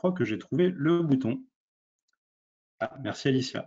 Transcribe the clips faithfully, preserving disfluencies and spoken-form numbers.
crois que j'ai trouvé le bouton. Ah, merci Alicia.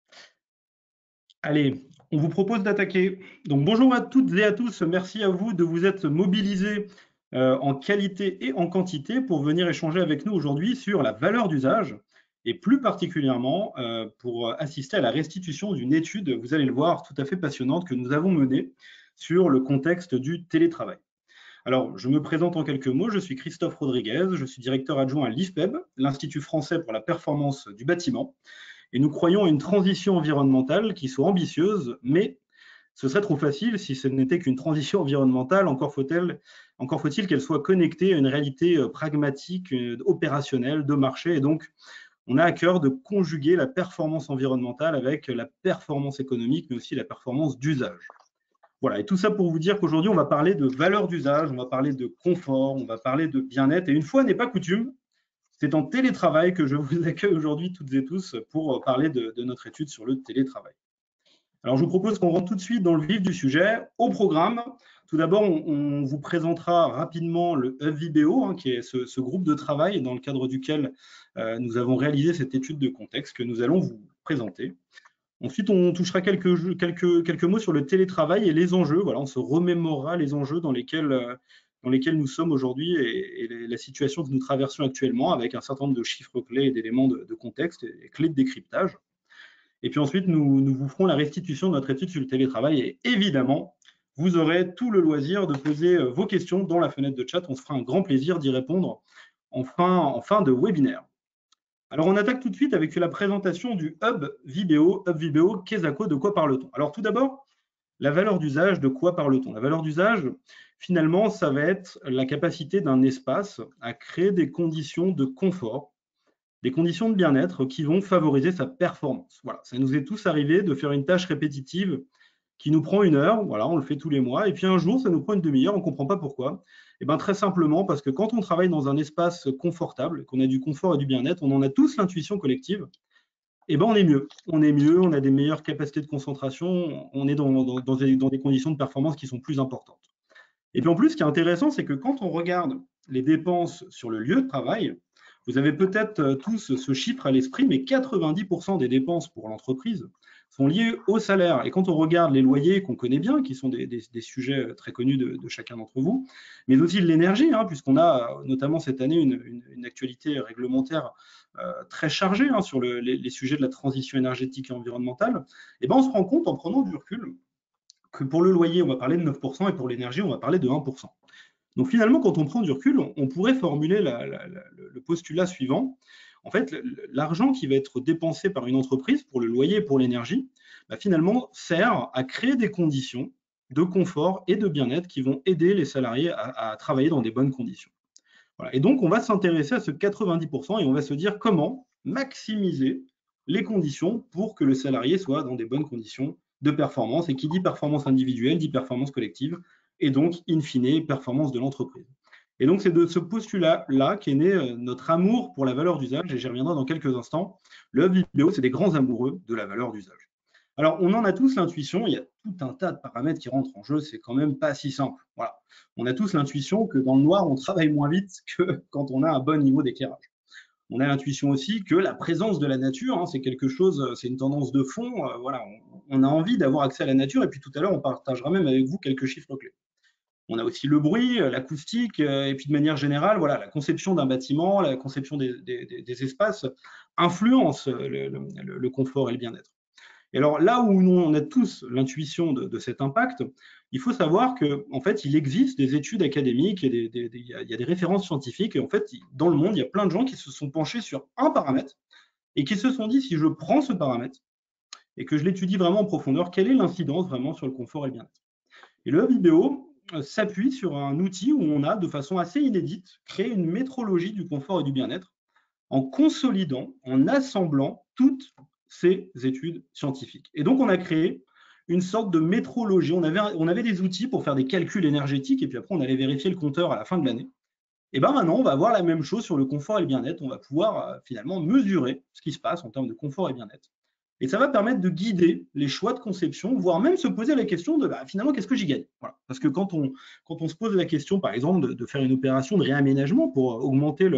Allez, on vous propose d'attaquer. Donc bonjour à toutes et à tous, merci à vous de vous être mobilisés euh, en qualité et en quantité pour venir échanger avec nous aujourd'hui sur la valeur d'usage et plus particulièrement euh, pour assister à la restitution d'une étude, vous allez le voir, tout à fait passionnante que nous avons menée sur le contexte du télétravail. Alors, je me présente en quelques mots, je suis Christophe Rodriguez, je suis directeur adjoint à l'I F P E B, l'Institut français pour la performance du bâtiment, et nous croyons à une transition environnementale qui soit ambitieuse, mais ce serait trop facile si ce n'était qu'une transition environnementale, encore faut-il encore faut-il qu'elle soit connectée à une réalité pragmatique, opérationnelle, de marché, et donc on a à cœur de conjuguer la performance environnementale avec la performance économique, mais aussi la performance d'usage. Voilà, et tout ça pour vous dire qu'aujourd'hui, on va parler de valeur d'usage, on va parler de confort, on va parler de bien-être. Et une fois n'est pas coutume, c'est en télétravail que je vous accueille aujourd'hui toutes et tous pour parler de, de notre étude sur le télétravail. Alors, je vous propose qu'on rentre tout de suite dans le vif du sujet. Au programme, tout d'abord, on, on vous présentera rapidement le Hub Vibeo, hein, qui est ce, ce groupe de travail dans le cadre duquel euh, nous avons réalisé cette étude de contexte que nous allons vous présenter. Ensuite, on touchera quelques, quelques, quelques mots sur le télétravail et les enjeux. Voilà, on se remémorera les enjeux dans lesquels, dans lesquels nous sommes aujourd'hui et, et la situation que nous traversons actuellement avec un certain nombre de chiffres clés et d'éléments de, de contexte et clés de décryptage. Et puis ensuite, nous, nous vous ferons la restitution de notre étude sur le télétravail et évidemment, vous aurez tout le loisir de poser vos questions dans la fenêtre de chat. On se fera un grand plaisir d'y répondre en fin, en fin de webinaire. Alors, on attaque tout de suite avec la présentation du Hub Vibeo. Hub Vibeo, qu'est-ce que, de quoi parle-t-on? Alors, tout d'abord, la valeur d'usage, de quoi parle-t-on? La valeur d'usage, finalement, ça va être la capacité d'un espace à créer des conditions de confort, des conditions de bien-être qui vont favoriser sa performance. Voilà, ça nous est tous arrivé de faire une tâche répétitive qui nous prend une heure, voilà, on le fait tous les mois, et puis un jour, ça nous prend une demi-heure, on ne comprend pas pourquoi. Et bien très simplement parce que quand on travaille dans un espace confortable, qu'on a du confort et du bien-être, on en a tous l'intuition collective, et ben on est mieux. On est mieux, on a des meilleures capacités de concentration, on est dans, dans, dans, des, dans des conditions de performance qui sont plus importantes. Et puis en plus, ce qui est intéressant, c'est que quand on regarde les dépenses sur le lieu de travail, vous avez peut-être tous ce chiffre à l'esprit, mais quatre-vingt-dix pour cent des dépenses pour l'entreprise sont liées au salaire. Et quand on regarde les loyers qu'on connaît bien, qui sont des, des, des sujets très connus de, de chacun d'entre vous, mais aussi l'énergie, hein, puisqu'on a notamment cette année une, une, une actualité réglementaire euh, très chargée hein, sur le, les, les sujets de la transition énergétique et environnementale, et ben on se rend compte en prenant du recul que pour le loyer, on va parler de neuf pour cent et pour l'énergie, on va parler de un pour cent. Donc finalement, quand on prend du recul, on, on pourrait formuler la, la, la, le postulat suivant. En fait, l'argent qui va être dépensé par une entreprise pour le loyer et pour l'énergie, bah, finalement, sert à créer des conditions de confort et de bien-être qui vont aider les salariés à, à travailler dans des bonnes conditions. Voilà. Et donc, on va s'intéresser à ce quatre-vingt-dix pour cent et on va se dire comment maximiser les conditions pour que le salarié soit dans des bonnes conditions de performance. Et qui dit performance individuelle dit performance collective et donc, in fine, performance de l'entreprise. Et donc, c'est de ce postulat-là qu'est né notre amour pour la valeur d'usage, et j'y reviendrai dans quelques instants. Le Hub Vibeo, c'est des grands amoureux de la valeur d'usage. Alors, on en a tous l'intuition, il y a tout un tas de paramètres qui rentrent en jeu, c'est quand même pas si simple. Voilà. On a tous l'intuition que dans le noir, on travaille moins vite que quand on a un bon niveau d'éclairage. On a l'intuition aussi que la présence de la nature, hein, c'est quelque chose, c'est une tendance de fond. Euh, voilà, on, on a envie d'avoir accès à la nature, et puis tout à l'heure, on partagera même avec vous quelques chiffres clés. On a aussi le bruit, l'acoustique, et puis de manière générale, voilà, la conception d'un bâtiment, la conception des, des, des espaces influence le, le, le confort et le bien-être. Et alors là où nous, on a tous l'intuition de, de cet impact, il faut savoir qu'en en fait, il existe des études académiques, et des, des, des, il y a des références scientifiques, et en fait, dans le monde, il y a plein de gens qui se sont penchés sur un paramètre et qui se sont dit, si je prends ce paramètre et que je l'étudie vraiment en profondeur, quelle est l'incidence vraiment sur le confort et le bien-être? Et le Hub Vibeo s'appuie sur un outil où on a, de façon assez inédite, créé une métrologie du confort et du bien-être en consolidant, en assemblant toutes ces études scientifiques. Et donc, on a créé une sorte de métrologie. On avait, on avait des outils pour faire des calculs énergétiques et puis après, on allait vérifier le compteur à la fin de l'année. Et bien maintenant, on va voir la même chose sur le confort et le bien-être. On va pouvoir euh, finalement mesurer ce qui se passe en termes de confort et bien-être. Et ça va permettre de guider les choix de conception, voire même se poser la question de bah, finalement, qu'est-ce que j'y gagne? Voilà. Parce que quand on, quand on se pose la question, par exemple, de, de faire une opération de réaménagement pour augmenter le,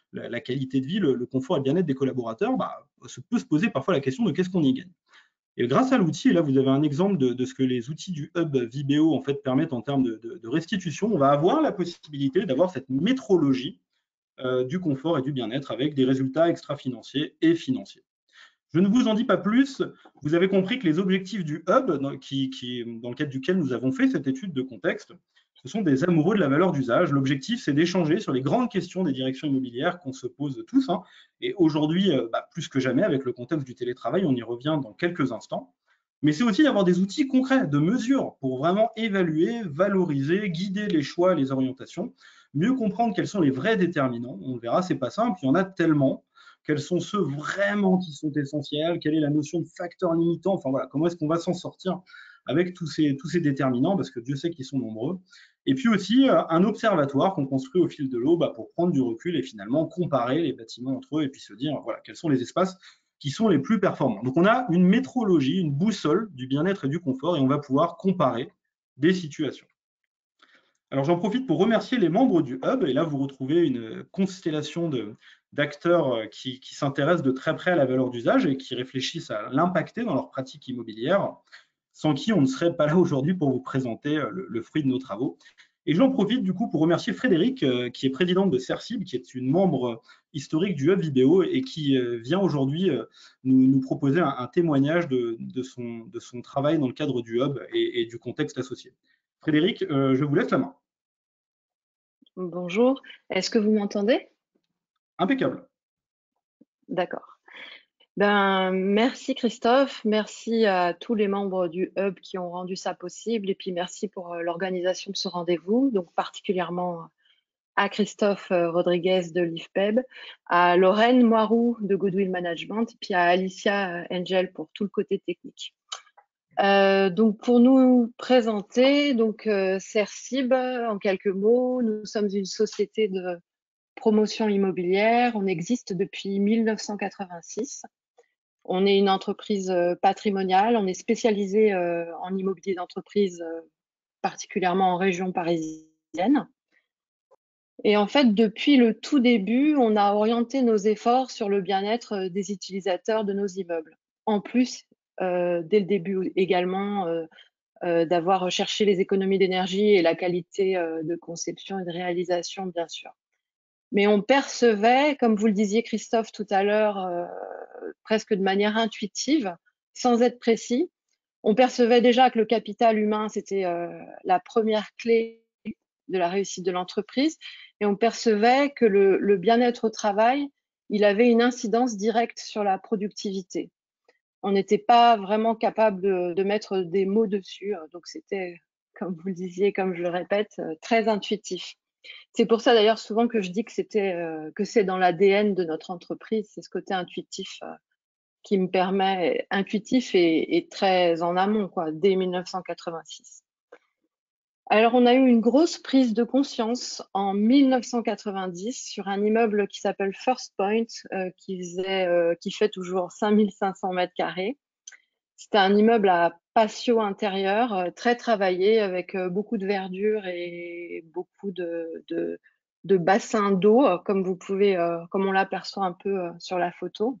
la, la qualité de vie, le, le confort et le bien-être des collaborateurs, bah, se peut se poser parfois la question de qu'est-ce qu'on y gagne. Et grâce à l'outil, et là vous avez un exemple de, de ce que les outils du hub Vibeo en fait permettent en termes de, de, de restitution, on va avoir la possibilité d'avoir cette métrologie euh, du confort et du bien-être avec des résultats extra-financiers et financiers. Je ne vous en dis pas plus. Vous avez compris que les objectifs du hub, dans, qui, qui, dans le cadre duquel nous avons fait cette étude de contexte, ce sont des amoureux de la valeur d'usage. L'objectif, c'est d'échanger sur les grandes questions des directions immobilières qu'on se pose tous. Hein. Et aujourd'hui, bah, plus que jamais, avec le contexte du télétravail, on y revient dans quelques instants. Mais c'est aussi d'avoir des outils concrets de mesure pour vraiment évaluer, valoriser, guider les choix et les orientations, mieux comprendre quels sont les vrais déterminants. On le verra, c'est pas simple, il y en a tellement. Quels sont ceux vraiment qui sont essentiels? Quelle est la notion de facteur limitant? Enfin voilà, comment est-ce qu'on va s'en sortir avec tous ces, tous ces déterminants? Parce que Dieu sait qu'ils sont nombreux. Et puis aussi un observatoire qu'on construit au fil de l'eau bah, pour prendre du recul et finalement comparer les bâtiments entre eux et puis se dire voilà quels sont les espaces qui sont les plus performants. Donc on a une métrologie, une boussole du bien-être et du confort et on va pouvoir comparer des situations. Alors j'en profite pour remercier les membres du Hub et là vous retrouvez une constellation de, d'acteurs qui, qui s'intéressent de très près à la valeur d'usage et qui réfléchissent à l'impacter dans leur pratique immobilière, sans qui on ne serait pas là aujourd'hui pour vous présenter le, le fruit de nos travaux. Et j'en profite du coup pour remercier Frédéric, euh, qui est présidente de CERCIB, qui est une membre historique du Hub Vibeo et qui euh, vient aujourd'hui euh, nous, nous proposer un, un témoignage de, de, son, de son travail dans le cadre du Hub et, et du contexte associé. Frédéric, euh, je vous laisse la main. Bonjour, est-ce que vous m'entendez? Impeccable. D'accord. Ben, merci Christophe, merci à tous les membres du Hub qui ont rendu ça possible et puis merci pour l'organisation de ce rendez-vous, donc particulièrement à Christophe Rodriguez de l'IFPEB, à Lorraine Moirou de Goodwill Management et puis à Alicia Angel pour tout le côté technique. Euh, donc pour nous présenter, donc euh, CERCIB en quelques mots, nous sommes une société de promotion immobilière. On existe depuis mille neuf cent quatre-vingt-six. On est une entreprise patrimoniale. On est spécialisé euh, en immobilier d'entreprise, euh, particulièrement en région parisienne. Et en fait, depuis le tout début, on a orienté nos efforts sur le bien-être des utilisateurs de nos immeubles. En plus, euh, dès le début également, euh, euh, d'avoir recherché les économies d'énergie et la qualité euh, de conception et de réalisation, bien sûr. Mais on percevait, comme vous le disiez Christophe tout à l'heure, euh, presque de manière intuitive, sans être précis, on percevait déjà que le capital humain, c'était euh, la première clé de la réussite de l'entreprise, et on percevait que le, le bien-être au travail, il avait une incidence directe sur la productivité. On n'était pas vraiment capable de, de mettre des mots dessus, donc c'était, comme vous le disiez, comme je le répète, très intuitif. C'est pour ça d'ailleurs souvent que je dis que c'était euh, que c'est dans l'A D N de notre entreprise, c'est ce côté intuitif euh, qui me permet, intuitif et, et très en amont, quoi, dès mille neuf cent quatre-vingt-six. Alors on a eu une grosse prise de conscience en mille neuf cent quatre-vingt-dix sur un immeuble qui s'appelle First Point, euh, qui faisait, euh, qui fait toujours cinq mille cinq cents mètres carrés. C'était un immeuble à patio intérieur, euh, très travaillé, avec euh, beaucoup de verdure et beaucoup de, de, de bassins d'eau, euh, comme vous pouvez, euh, comme on l'aperçoit un peu euh, sur la photo.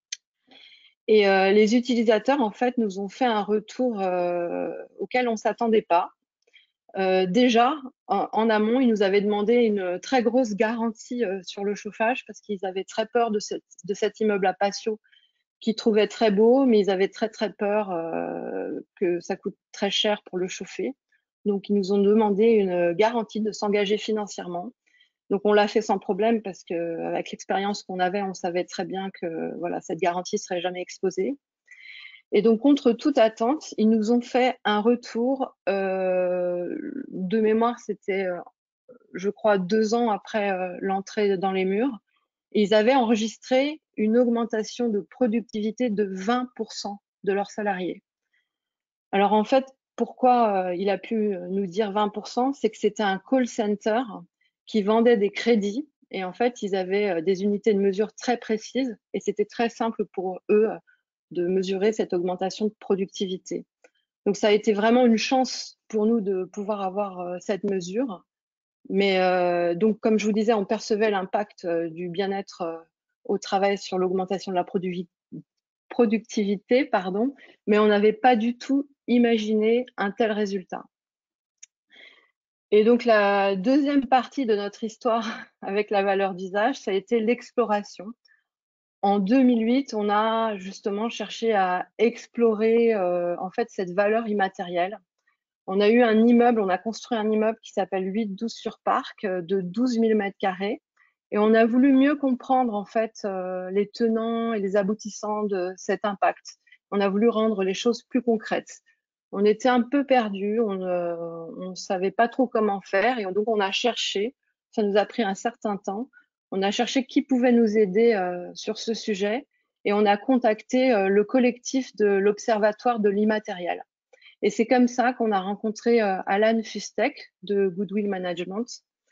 Et euh, les utilisateurs, en fait, nous ont fait un retour euh, auquel on ne s'attendait pas. Euh, déjà, en, en amont, ils nous avaient demandé une très grosse garantie euh, sur le chauffage parce qu'ils avaient très peur de, cette, de cet immeuble à patio qu'ils trouvaient très beau, mais ils avaient très très peur euh, que ça coûte très cher pour le chauffer. Donc ils nous ont demandé une garantie de s'engager financièrement. Donc on l'a fait sans problème parce que avec l'expérience qu'on avait, on savait très bien que voilà, cette garantie serait jamais exposée. Et donc contre toute attente, ils nous ont fait un retour euh, de mémoire, c'était euh, je crois deux ans après euh, l'entrée dans les murs. Et ils avaient enregistré une augmentation de productivité de vingt pour cent de leurs salariés. Alors en fait, pourquoi euh, il a pu nous dire vingt pour cent? C'est que c'était un call center qui vendait des crédits et en fait, ils avaient euh, des unités de mesure très précises et c'était très simple pour eux euh, de mesurer cette augmentation de productivité. Donc ça a été vraiment une chance pour nous de pouvoir avoir euh, cette mesure. Mais euh, donc, comme je vous disais, on percevait l'impact euh, du bien-être euh, au travail sur l'augmentation de la produi- productivité, pardon, mais on n'avait pas du tout imaginé un tel résultat. Et donc, la deuxième partie de notre histoire avec la valeur d'usage, ça a été l'exploration. En deux mille huit, on a justement cherché à explorer euh, en fait cette valeur immatérielle. On a eu un immeuble, on a construit un immeuble qui s'appelle huit douze sur Parc euh, de douze mille mètres carrés. Et on a voulu mieux comprendre en fait euh, les tenants et les aboutissants de cet impact. On a voulu rendre les choses plus concrètes. On était un peu perdus, on ne savait pas trop comment faire et donc on a cherché. Ça nous a pris un certain temps. On a cherché qui pouvait nous aider euh, sur ce sujet et on a contacté euh, le collectif de l'Observatoire de l'immatériel. Et c'est comme ça qu'on a rencontré euh, Alan Fustek de Goodwill Management.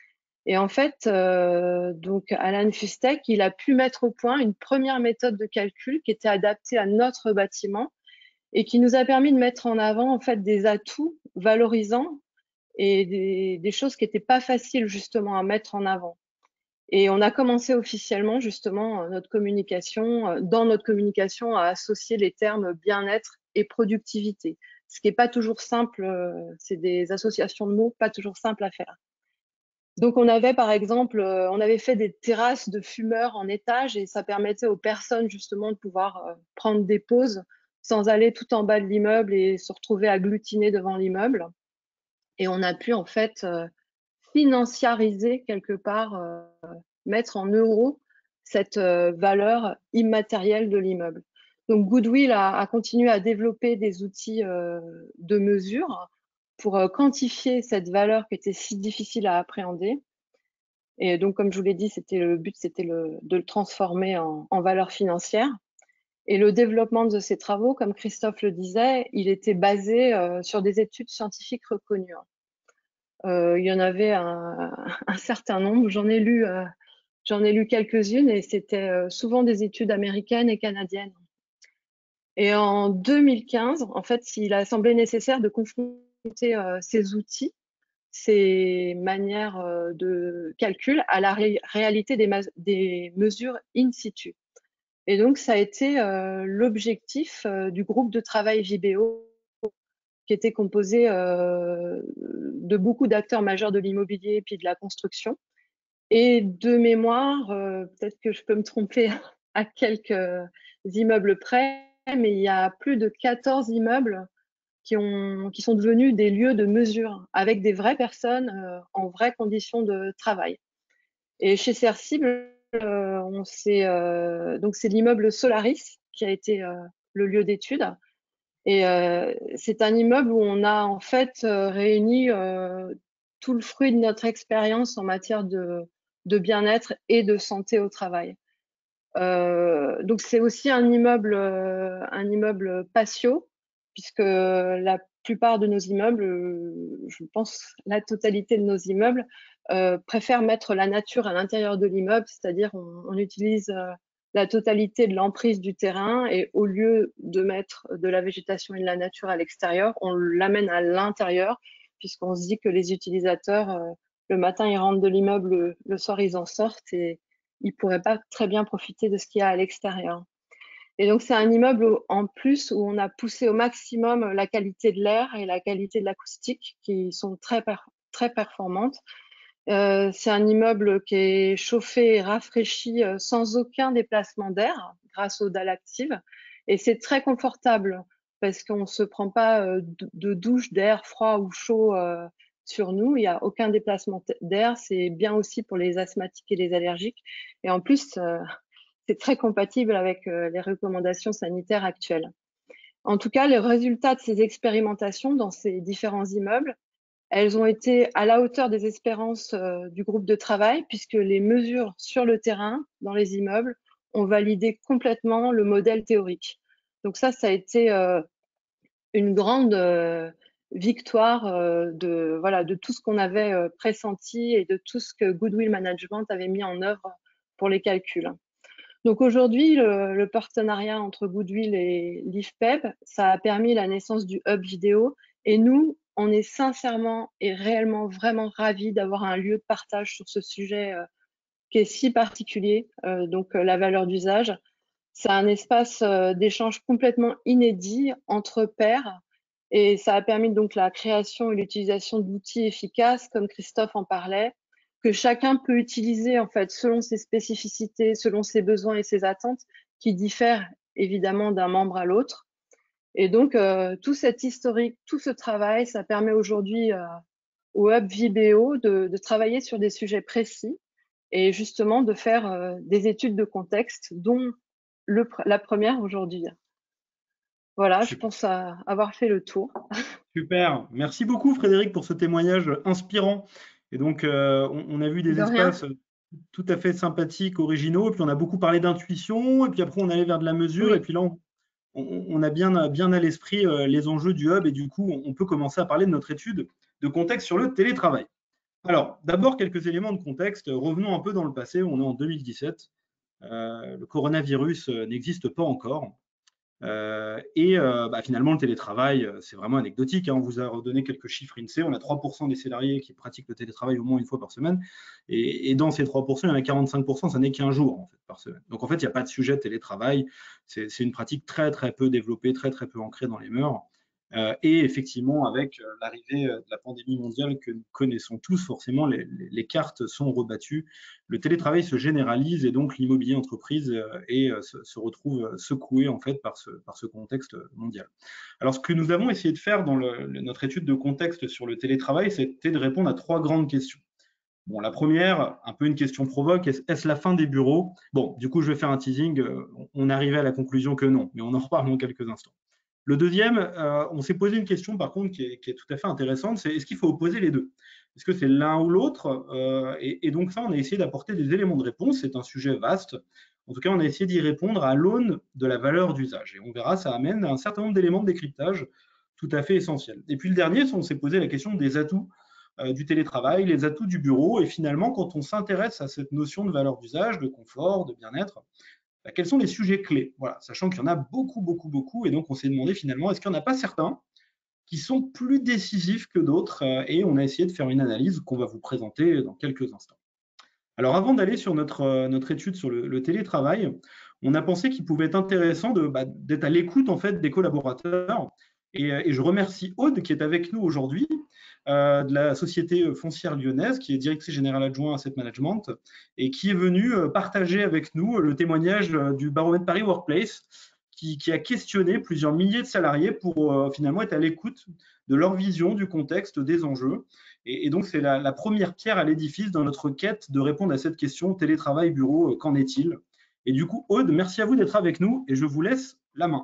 Et en fait, euh, donc Alan Fustek, il a pu mettre au point une première méthode de calcul qui était adaptée à notre bâtiment et qui nous a permis de mettre en avant en fait des atouts valorisants et des, des choses qui n'étaient pas faciles justement à mettre en avant. Et on a commencé officiellement justement notre communication, dans notre communication, à associer les termes bien-être et productivité, ce qui n'est pas toujours simple, c'est des associations de mots pas toujours simples à faire. Donc on avait par exemple, on avait fait des terrasses de fumeurs en étage et ça permettait aux personnes justement de pouvoir prendre des pauses sans aller tout en bas de l'immeuble et se retrouver agglutinées devant l'immeuble. Et on a pu en fait financiariser quelque part, euh, mettre en euros cette euh, valeur immatérielle de l'immeuble. Donc Goodwill a, a, continué à développer des outils euh, de mesure pour euh, quantifier cette valeur qui était si difficile à appréhender. Et donc, comme je vous l'ai dit, c'était le but, c'était le, de le transformer en, en valeur financière. Et le développement de ces travaux, comme Christophe le disait, il était basé euh, sur des études scientifiques reconnues. Euh, il y en avait un, un certain nombre. J'en ai lu, euh, j'en ai lu quelques-unes et c'était euh, souvent des études américaines et canadiennes. Et en deux mille quinze, en fait, il a semblé nécessaire de confronter euh, ces outils, ces manières euh, de calcul à la ré réalité des, des, mesures in situ. Et donc, ça a été euh, l'objectif euh, du groupe de travail V B O qui était composé euh, de beaucoup d'acteurs majeurs de l'immobilier puis de la construction. Et de mémoire, euh, peut-être que je peux me tromper à quelques immeubles près, mais il y a plus de quatorze immeubles qui, ont, qui sont devenus des lieux de mesure avec des vraies personnes euh, en vraies conditions de travail. Et chez Cercible, euh, on euh, donc c'est l'immeuble Solaris qui a été euh, le lieu d'étude. Et euh, c'est un immeuble où on a en fait euh, réuni euh, tout le fruit de notre expérience en matière de, de bien-être et de santé au travail. Euh, donc c'est aussi un immeuble, euh, un immeuble patio, puisque la plupart de nos immeubles, euh, je pense la totalité de nos immeubles, euh, préfèrent mettre la nature à l'intérieur de l'immeuble, c'est-à-dire on, on utilise euh, la totalité de l'emprise du terrain et au lieu de mettre de la végétation et de la nature à l'extérieur, on l'amène à l'intérieur, puisqu'on se dit que les utilisateurs, euh, le matin, ils rentrent de l'immeuble, le, le soir, ils en sortent et ils pourraient pas très bien profiter de ce qu'il y a à l'extérieur. Et donc, c'est un immeuble en plus où on a poussé au maximum la qualité de l'air et la qualité de l'acoustique qui sont très, très performantes. Euh, c'est un immeuble qui est chauffé et rafraîchi euh, sans aucun déplacement d'air grâce aux dalles actives. Et c'est très confortable parce qu'on ne se prend pas euh, de douche d'air froid ou chaud euh, sur nous. Il n'y a aucun déplacement d'air. C'est bien aussi pour les asthmatiques et les allergiques. Et en plus, euh, c'est très compatible avec euh, les recommandations sanitaires actuelles. En tout cas, les résultats de ces expérimentations dans ces différents immeubles, elles ont été à la hauteur des espérances euh, du groupe de travail, puisque les mesures sur le terrain, dans les immeubles, ont validé complètement le modèle théorique. Donc ça, ça a été euh, une grande euh, victoire euh, de, voilà, de tout ce qu'on avait euh, pressenti et de tout ce que Goodwill Management avait mis en œuvre pour les calculs. Donc aujourd'hui, le, le partenariat entre Goodwill et l'I F P E B, ça a permis la naissance du hub vidéo. Et nous, on est sincèrement et réellement vraiment ravis d'avoir un lieu de partage sur ce sujet euh, qui est si particulier, euh, donc euh, la valeur d'usage. C'est un espace euh, d'échange complètement inédit entre pairs et ça a permis donc la création et l'utilisation d'outils efficaces, comme Christophe en parlait, que chacun peut utiliser en fait selon ses spécificités, selon ses besoins et ses attentes, qui diffèrent évidemment d'un membre à l'autre. Et donc, euh, tout cet historique, tout ce travail, ça permet aujourd'hui euh, au Hub Vibeo de, de travailler sur des sujets précis et justement de faire euh, des études de contexte, dont le, la première aujourd'hui. Voilà, je pense à avoir fait le tour. Super. Merci beaucoup Frédéric pour ce témoignage inspirant. Et donc, euh, on, on a vu des De rien. espaces tout à fait sympathiques, originaux, et puis on a beaucoup parlé d'intuition, et puis après on allait vers de la mesure, et Oui, puis là on, on- on a bien, bien à l'esprit euh, les enjeux du hub, et du coup on, on peut commencer à parler de notre étude de contexte sur le télétravail. Alors, d'abord quelques éléments de contexte. Revenons un peu dans le passé, on est en deux mille dix-sept. Euh, le coronavirus euh, n'existe pas encore. Euh, et euh, bah, finalement, le télétravail, euh, c'est vraiment anecdotique, hein. On vous a redonné quelques chiffres INSEE. On a trois pour cent des salariés qui pratiquent le télétravail au moins une fois par semaine. Et, et dans ces trois pour cent, il y en a quarante-cinq pour cent, ça n'est qu'un jour en fait, par semaine. Donc en fait, il n'y a pas de sujet de télétravail. C'est une pratique très très peu développée, très très peu ancrée dans les mœurs. Euh, et effectivement, avec euh, l'arrivée de la pandémie mondiale que nous connaissons tous, forcément, les, les, les cartes sont rebattues. Le télétravail se généralise et donc l'immobilier entreprise euh, et, euh, se, se retrouve secoué en fait par ce, par ce contexte mondial. Alors, ce que nous avons essayé de faire dans le, le, notre étude de contexte sur le télétravail, c'était de répondre à trois grandes questions. Bon, la première, un peu une question provoque, est-ce la fin des bureaux? Bon, du coup, je vais faire un teasing. On arrivait à la conclusion que non, mais on en reparle dans quelques instants. Le deuxième, euh, on s'est posé une question par contre qui est, qui est tout à fait intéressante, c'est est-ce qu'il faut opposer les deux? Est-ce que c'est l'un ou l'autre? euh, et, et donc ça, on a essayé d'apporter des éléments de réponse, c'est un sujet vaste. En tout cas, on a essayé d'y répondre à l'aune de la valeur d'usage. Et on verra, ça amène un certain nombre d'éléments de décryptage tout à fait essentiels. Et puis le dernier, on s'est posé la question des atouts euh, du télétravail, les atouts du bureau. Et finalement, quand on s'intéresse à cette notion de valeur d'usage, de confort, de bien-être, bah, quels sont les sujets clés? Voilà, sachant qu'il y en a beaucoup, beaucoup, beaucoup. Et donc, on s'est demandé finalement, est-ce qu'il n'y en a pas certains qui sont plus décisifs que d'autres? Et on a essayé de faire une analyse qu'on va vous présenter dans quelques instants. Alors, avant d'aller sur notre, notre étude sur le, le télétravail, on a pensé qu'il pouvait être intéressant de, bah, d'être à l'écoute en fait des collaborateurs. Et, et, je remercie Aude qui est avec nous aujourd'hui, euh, de la société foncière lyonnaise, qui est directrice générale adjointe à Asset Management, et qui est venue partager avec nous le témoignage du baromètre Paris Workplace, qui, qui a questionné plusieurs milliers de salariés pour euh, finalement être à l'écoute de leur vision du contexte, des enjeux. Et, et donc, c'est la, la première pierre à l'édifice dans notre quête de répondre à cette question télétravail, bureau, qu'en est-il? Et du coup, Aude, merci à vous d'être avec nous et je vous laisse la main.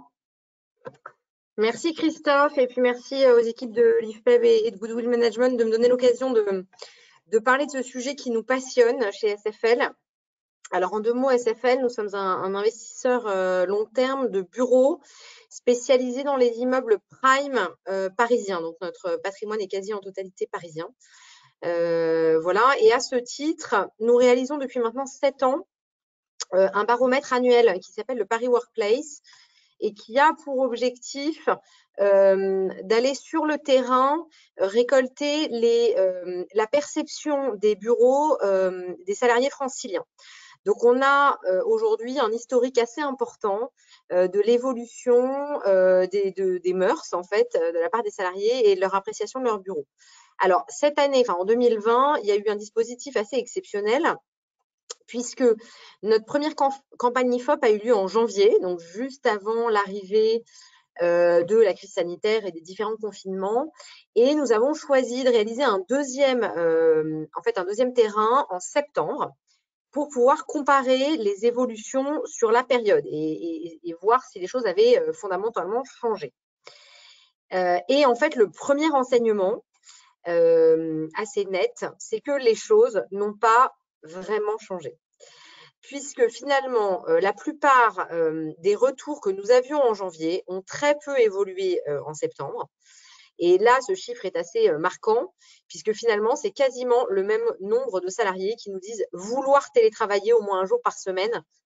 Merci Christophe et puis merci aux équipes de l'I F P E B et de Goodwill Management de me donner l'occasion de, de parler de ce sujet qui nous passionne chez S F L. Alors en deux mots, S F L, nous sommes un, un investisseur euh, long terme de bureaux spécialisé dans les immeubles prime euh, parisiens. Donc notre patrimoine est quasi en totalité parisien. Euh, voilà. Et à ce titre, nous réalisons depuis maintenant sept ans euh, un baromètre annuel qui s'appelle le Paris Workplace et qui a pour objectif euh, d'aller sur le terrain, récolter les, euh, la perception des bureaux euh, des salariés franciliens. Donc, on a euh, aujourd'hui un historique assez important euh, de l'évolution euh, des, de, des mœurs, en fait, de la part des salariés et de leur appréciation de leur bureau. Alors, cette année, enfin en deux mille vingt, il y a eu un dispositif assez exceptionnel puisque notre première campagne I F O P a eu lieu en janvier, donc juste avant l'arrivée euh, de la crise sanitaire et des différents confinements. Et nous avons choisi de réaliser un deuxième, euh, en fait, un deuxième terrain en septembre pour pouvoir comparer les évolutions sur la période et, et, et voir si les choses avaient euh, fondamentalement changé. Euh, et en fait, le premier enseignement euh, assez net, c'est que les choses n'ont pas vraiment changé. Puisque finalement, euh, la plupart euh, des retours que nous avions en janvier ont très peu évolué euh, en septembre. Et là, ce chiffre est assez euh, marquant, puisque finalement, c'est quasiment le même nombre de salariés qui nous disent vouloir télétravailler au moins un jour par semaine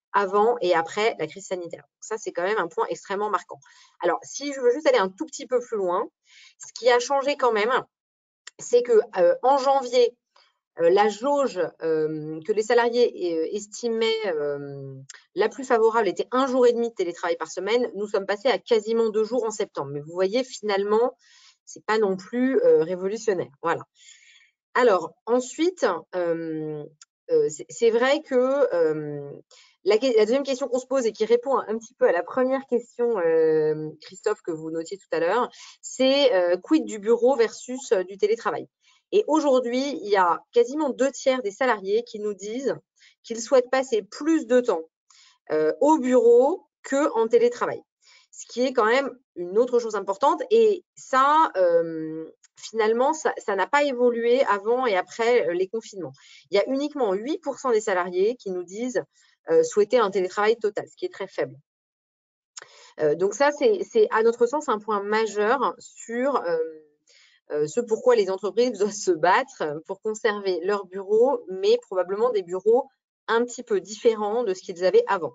avant et après la crise sanitaire. Donc ça, c'est quand même un point extrêmement marquant. Alors, si je veux juste aller un tout petit peu plus loin, ce qui a changé quand même, c'est que euh, en janvier, euh, la jauge euh, que les salariés euh, estimaient euh, la plus favorable était un jour et demi de télétravail par semaine. Nous sommes passés à quasiment deux jours en septembre. Mais vous voyez, finalement, c'est pas non plus euh, révolutionnaire. Voilà. Alors, ensuite, euh, euh, c'est vrai que euh, la, la, deuxième question qu'on se pose et qui répond un, un petit peu à la première question, euh, Christophe, que vous notiez tout à l'heure, c'est euh, quid du bureau versus euh, du télétravail. Et aujourd'hui, il y a quasiment deux tiers des salariés qui nous disent qu'ils souhaitent passer plus de temps euh, au bureau qu'en télétravail. Ce qui est quand même une autre chose importante. Et ça, euh, finalement, ça n'a pas évolué avant et après les confinements. Il y a uniquement huit pour cent des salariés qui nous disent euh, souhaiter un télétravail total, ce qui est très faible. Euh, donc ça, c'est à notre sens un point majeur sur euh, euh, ce pourquoi les entreprises doivent se battre pour conserver leurs bureaux, mais probablement des bureaux un petit peu différents de ce qu'ils avaient avant.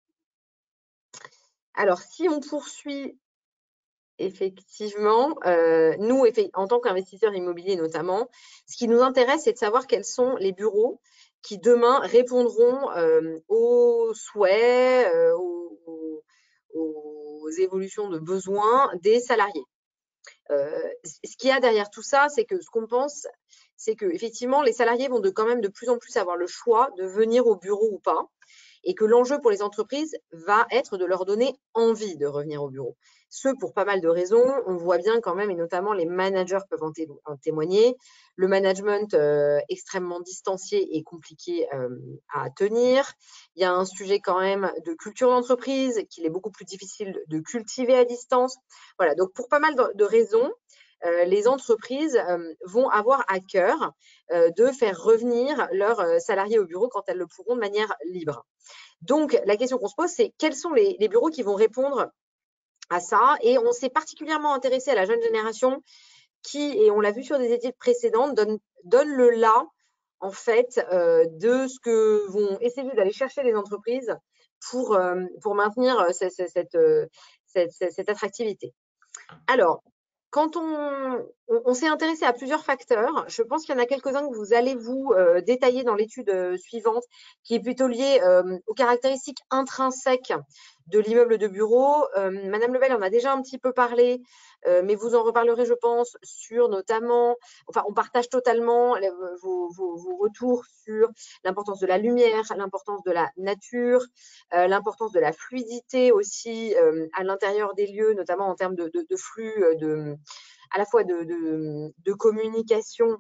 Alors, si on poursuit, effectivement, euh, nous, en tant qu'investisseurs immobiliers notamment, ce qui nous intéresse, c'est de savoir quels sont les bureaux qui demain répondront euh, aux souhaits, euh, aux, aux évolutions de besoins des salariés. Euh, ce qu'il y a derrière tout ça, c'est que ce qu'on pense, c'est que effectivement, les salariés vont de, quand même de plus en plus avoir le choix de venir au bureau ou pas, et que l'enjeu pour les entreprises va être de leur donner envie de revenir au bureau. Ce, pour pas mal de raisons, on voit bien quand même, et notamment les managers peuvent en, té en témoigner, le management euh, extrêmement distancié et compliqué euh, à tenir. Il y a un sujet quand même de culture d'entreprise qu'il est beaucoup plus difficile de cultiver à distance. Voilà, donc pour pas mal de, de raisons, Euh, les entreprises euh, vont avoir à cœur euh, de faire revenir leurs euh, salariés au bureau quand elles le pourront de manière libre. Donc, la question qu'on se pose, c'est quels sont les, les bureaux qui vont répondre à ça? Et on s'est particulièrement intéressé à la jeune génération qui, et on l'a vu sur des études précédentes, donne, donne le là, en fait, euh, de ce que vont essayer d'aller chercher les entreprises pour, euh, pour maintenir cette, cette, cette, cette, cette attractivité. Alors, quand on, on, on s'est intéressé à plusieurs facteurs, je pense qu'il y en a quelques-uns que vous allez vous euh, détailler dans l'étude euh, suivante, qui est plutôt liée euh, aux caractéristiques intrinsèques de l'immeuble de bureau. Euh, Madame Lebel en a déjà un petit peu parlé, euh, mais vous en reparlerez, je pense, sur notamment, enfin, on partage totalement les, vos, vos, vos retours sur l'importance de la lumière, l'importance de la nature, euh, l'importance de la fluidité aussi euh, à l'intérieur des lieux, notamment en termes de, de, de flux, de, à la fois de, de, de communication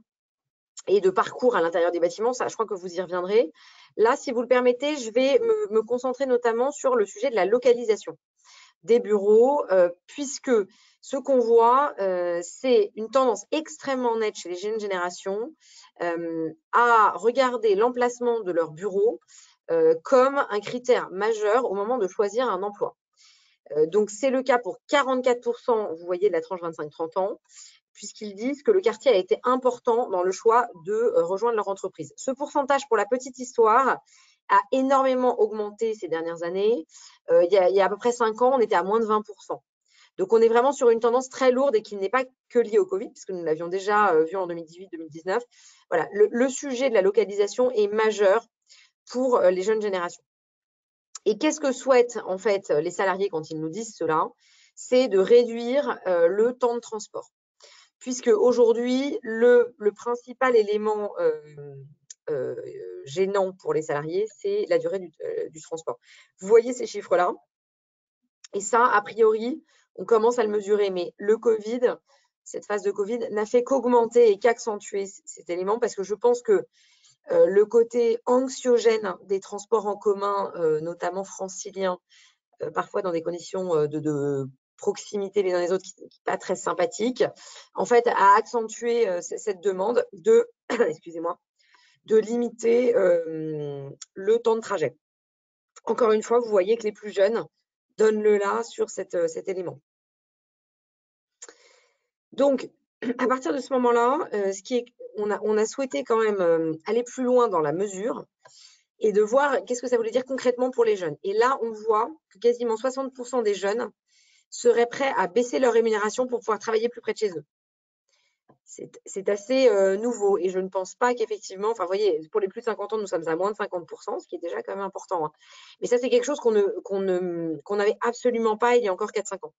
et de parcours à l'intérieur des bâtiments. Ça, je crois que vous y reviendrez. Là, si vous le permettez, je vais me, me concentrer notamment sur le sujet de la localisation des bureaux, euh, puisque ce qu'on voit, euh, c'est une tendance extrêmement nette chez les jeunes générations euh, à regarder l'emplacement de leur bureau euh, comme un critère majeur au moment de choisir un emploi. Euh, donc, c'est le cas pour quarante-quatre pour cent, vous voyez, de la tranche vingt-cinq trente ans, puisqu'ils disent que le quartier a été important dans le choix de euh, rejoindre leur entreprise. Ce pourcentage, pour la petite histoire, a énormément augmenté ces dernières années. Euh, il, y a, il y a à peu près cinq ans, on était à moins de vingt pour cent. Donc, on est vraiment sur une tendance très lourde et qui n'est pas que liée au Covid, puisque nous l'avions déjà euh, vu en deux mille dix-huit deux mille dix-neuf. Voilà, le, le sujet de la localisation est majeur pour euh, les jeunes générations. Et qu'est-ce que souhaitent en fait les salariés quand ils nous disent cela? C'est de réduire euh, le temps de transport. Puisque aujourd'hui, le, le principal élément euh, euh, gênant pour les salariés, c'est la durée du, euh, du transport. Vous voyez ces chiffres-là, et ça, a priori, on commence à le mesurer, mais le Covid, cette phase de Covid, n'a fait qu'augmenter et qu'accentuer cet élément, parce que je pense que euh, le côté anxiogène des transports en commun, euh, notamment franciliens, euh, parfois dans des conditions euh, de, de proximité les uns les autres qui n'est pas très sympathique, en fait, a accentué euh, cette demande de, excusez-moi, de limiter euh, le temps de trajet. Encore une fois, vous voyez que les plus jeunes donnent le là sur cette, cet élément. Donc, à partir de ce moment-là, euh, ce qui est, on a, on a souhaité quand même euh, aller plus loin dans la mesure et de voir qu'est-ce que ça voulait dire concrètement pour les jeunes. Et là, on voit que quasiment soixante pour cent des jeunes seraient prêts à baisser leur rémunération pour pouvoir travailler plus près de chez eux. C'est assez euh, nouveau et je ne pense pas qu'effectivement, enfin, vous voyez, pour les plus de cinquante ans, nous sommes à moins de cinquante pour cent, ce qui est déjà quand même important. Hein. Mais ça, c'est quelque chose qu'on ne, qu'on ne, qu'on n'avait absolument pas il y a encore quatre cinq ans.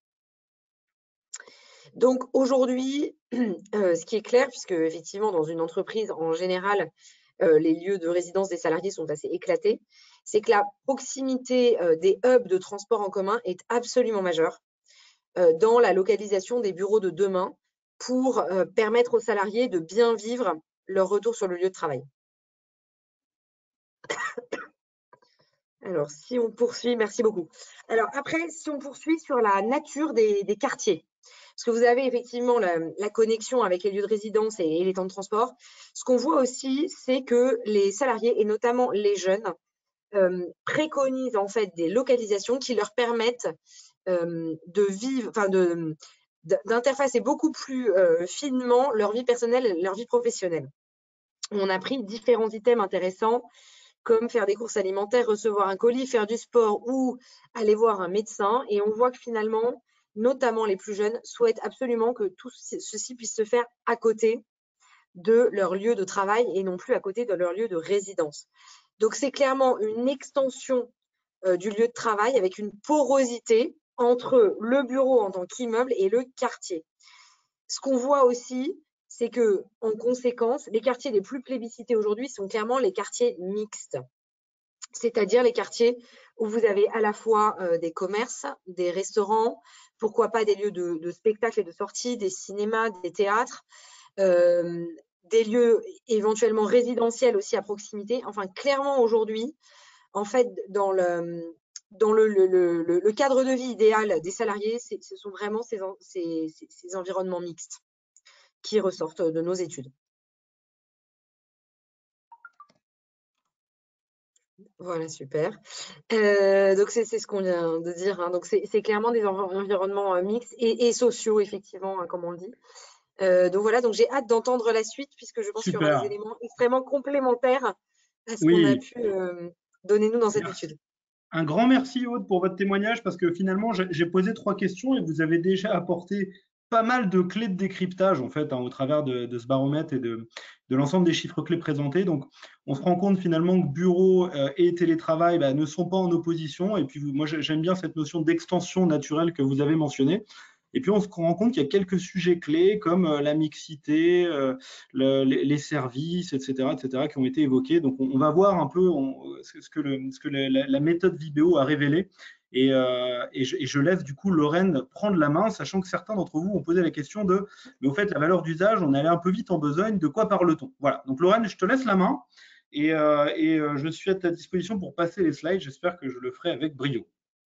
Donc aujourd'hui, euh, ce qui est clair, puisque effectivement, dans une entreprise, en général, euh, les lieux de résidence des salariés sont assez éclatés, c'est que la proximité euh, des hubs de transport en commun est absolument majeure euh, dans la localisation des bureaux de demain pour euh, permettre aux salariés de bien vivre leur retour sur le lieu de travail. Alors, si on poursuit, merci beaucoup. Alors, après, si on poursuit sur la nature des, des quartiers, parce que vous avez effectivement la, la connexion avec les lieux de résidence et, et les temps de transport, ce qu'on voit aussi, c'est que les salariés, et notamment les jeunes, euh, préconisent en fait des localisations qui leur permettent euh, de vivre, enfin de d'interfacer beaucoup plus euh, finement leur vie personnelle et leur vie professionnelle. On a pris différents items intéressants, comme faire des courses alimentaires, recevoir un colis, faire du sport ou aller voir un médecin. Et on voit que finalement, notamment les plus jeunes, souhaitent absolument que tout ceci puisse se faire à côté de leur lieu de travail et non plus à côté de leur lieu de résidence. Donc, c'est clairement une extension euh, du lieu de travail avec une porosité entre le bureau en tant qu'immeuble et le quartier. Ce qu'on voit aussi, c'est que, en conséquence, les quartiers les plus plébiscités aujourd'hui sont clairement les quartiers mixtes, c'est-à-dire les quartiers où vous avez à la fois euh, des commerces, des restaurants, pourquoi pas des lieux de, de spectacle et de sortie, des cinémas, des théâtres, euh, des lieux éventuellement résidentiels aussi à proximité. Enfin, clairement aujourd'hui, en fait, dans le dans le, le, le, le cadre de vie idéal des salariés, ce sont vraiment ces, ces, ces environnements mixtes qui ressortent de nos études. Voilà, super. Euh, donc, c'est ce qu'on vient de dire. Hein. Donc, c'est clairement des environnements euh, mixtes et, et sociaux, effectivement, hein, comme on le dit. Euh, donc, voilà, donc j'ai hâte d'entendre la suite puisque je pense qu'il y aura des éléments extrêmement complémentaires à ce oui. qu'on a pu euh, donner, nous, dans cette Merci. étude. Un grand merci, Aude, pour votre témoignage parce que finalement, j'ai posé trois questions et vous avez déjà apporté pas mal de clés de décryptage en fait hein, au travers de, de ce baromètre et de, de l'ensemble des chiffres clés présentés. Donc, on se rend compte finalement que bureau euh, et télétravail bah, ne sont pas en opposition. Et puis, vous, moi, j'aime bien cette notion d'extension naturelle que vous avez mentionnée. Et puis, on se rend compte qu'il y a quelques sujets clés comme euh, la mixité, euh, le, les, les services, et cetera, et cetera, qui ont été évoqués. Donc, on, on va voir un peu on, ce que, le, ce que la, la, la méthode Vibéo a révélé. Et, euh, et, je, et je laisse du coup Lorraine prendre la main, sachant que certains d'entre vous ont posé la question de, mais au fait, la valeur d'usage, on allait un peu vite en besogne, de quoi parle-t-on? Voilà, donc Lorraine, je te laisse la main et, euh, et euh, je suis à ta disposition pour passer les slides. J'espère que je le ferai avec brio.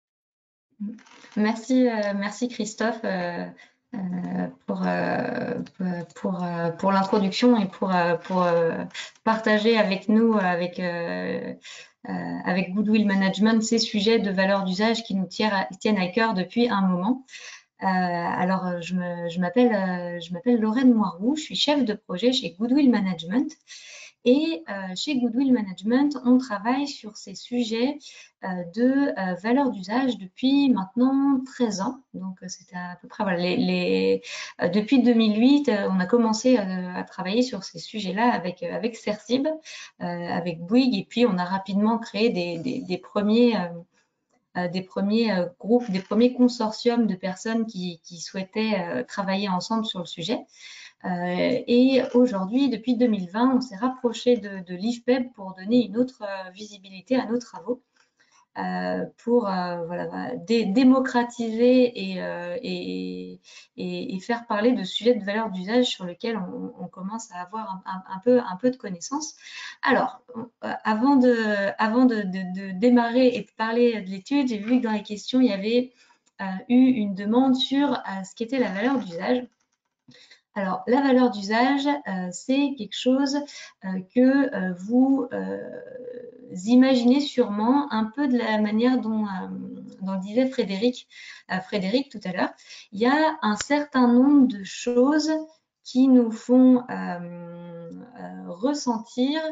Merci, euh, merci Christophe euh, euh, pour, euh, pour, euh, pour l'introduction et pour, euh, pour euh, partager avec nous, avec, euh, euh, avec Goodwill Management, ces sujets de valeur d'usage qui nous tiennent à, tiennent à cœur depuis un moment. Euh, alors, je m'appelle euh, je m'appelle Lorraine Moiroux, je suis chef de projet chez Goodwill Management. Et euh, chez Goodwill Management, on travaille sur ces sujets euh, de euh, valeur d'usage depuis maintenant treize ans. Donc, c'était à peu près, voilà, les, les, euh, depuis deux mille huit, euh, on a commencé euh, à travailler sur ces sujets-là avec, euh, avec Cercib, euh, avec Bouygues, et puis on a rapidement créé des, des, des premiers... Euh, Euh, des premiers euh, groupes, des premiers consortiums de personnes qui, qui souhaitaient euh, travailler ensemble sur le sujet. Euh, et aujourd'hui, depuis deux mille vingt, on s'est rapproché de, de l'I F P E B pour donner une autre euh, visibilité à nos travaux, euh, pour euh, voilà, dé démocratiser et, euh, et, et, et faire parler de sujets de valeur d'usage sur lesquels on, on commence à avoir un, un, un, peu, un peu de connaissances. Alors, euh, avant, de, avant de, de, de démarrer et de parler de l'étude, j'ai vu que dans les questions, il y avait euh, eu une demande sur euh, ce qu'était la valeur d'usage. Alors, la valeur d'usage, euh, c'est quelque chose euh, que euh, vous euh, imaginez sûrement un peu de la manière dont, euh, dont disait Frédéric, euh, Frédéric tout à l'heure. Il y a un certain nombre de choses qui nous font euh, euh, ressentir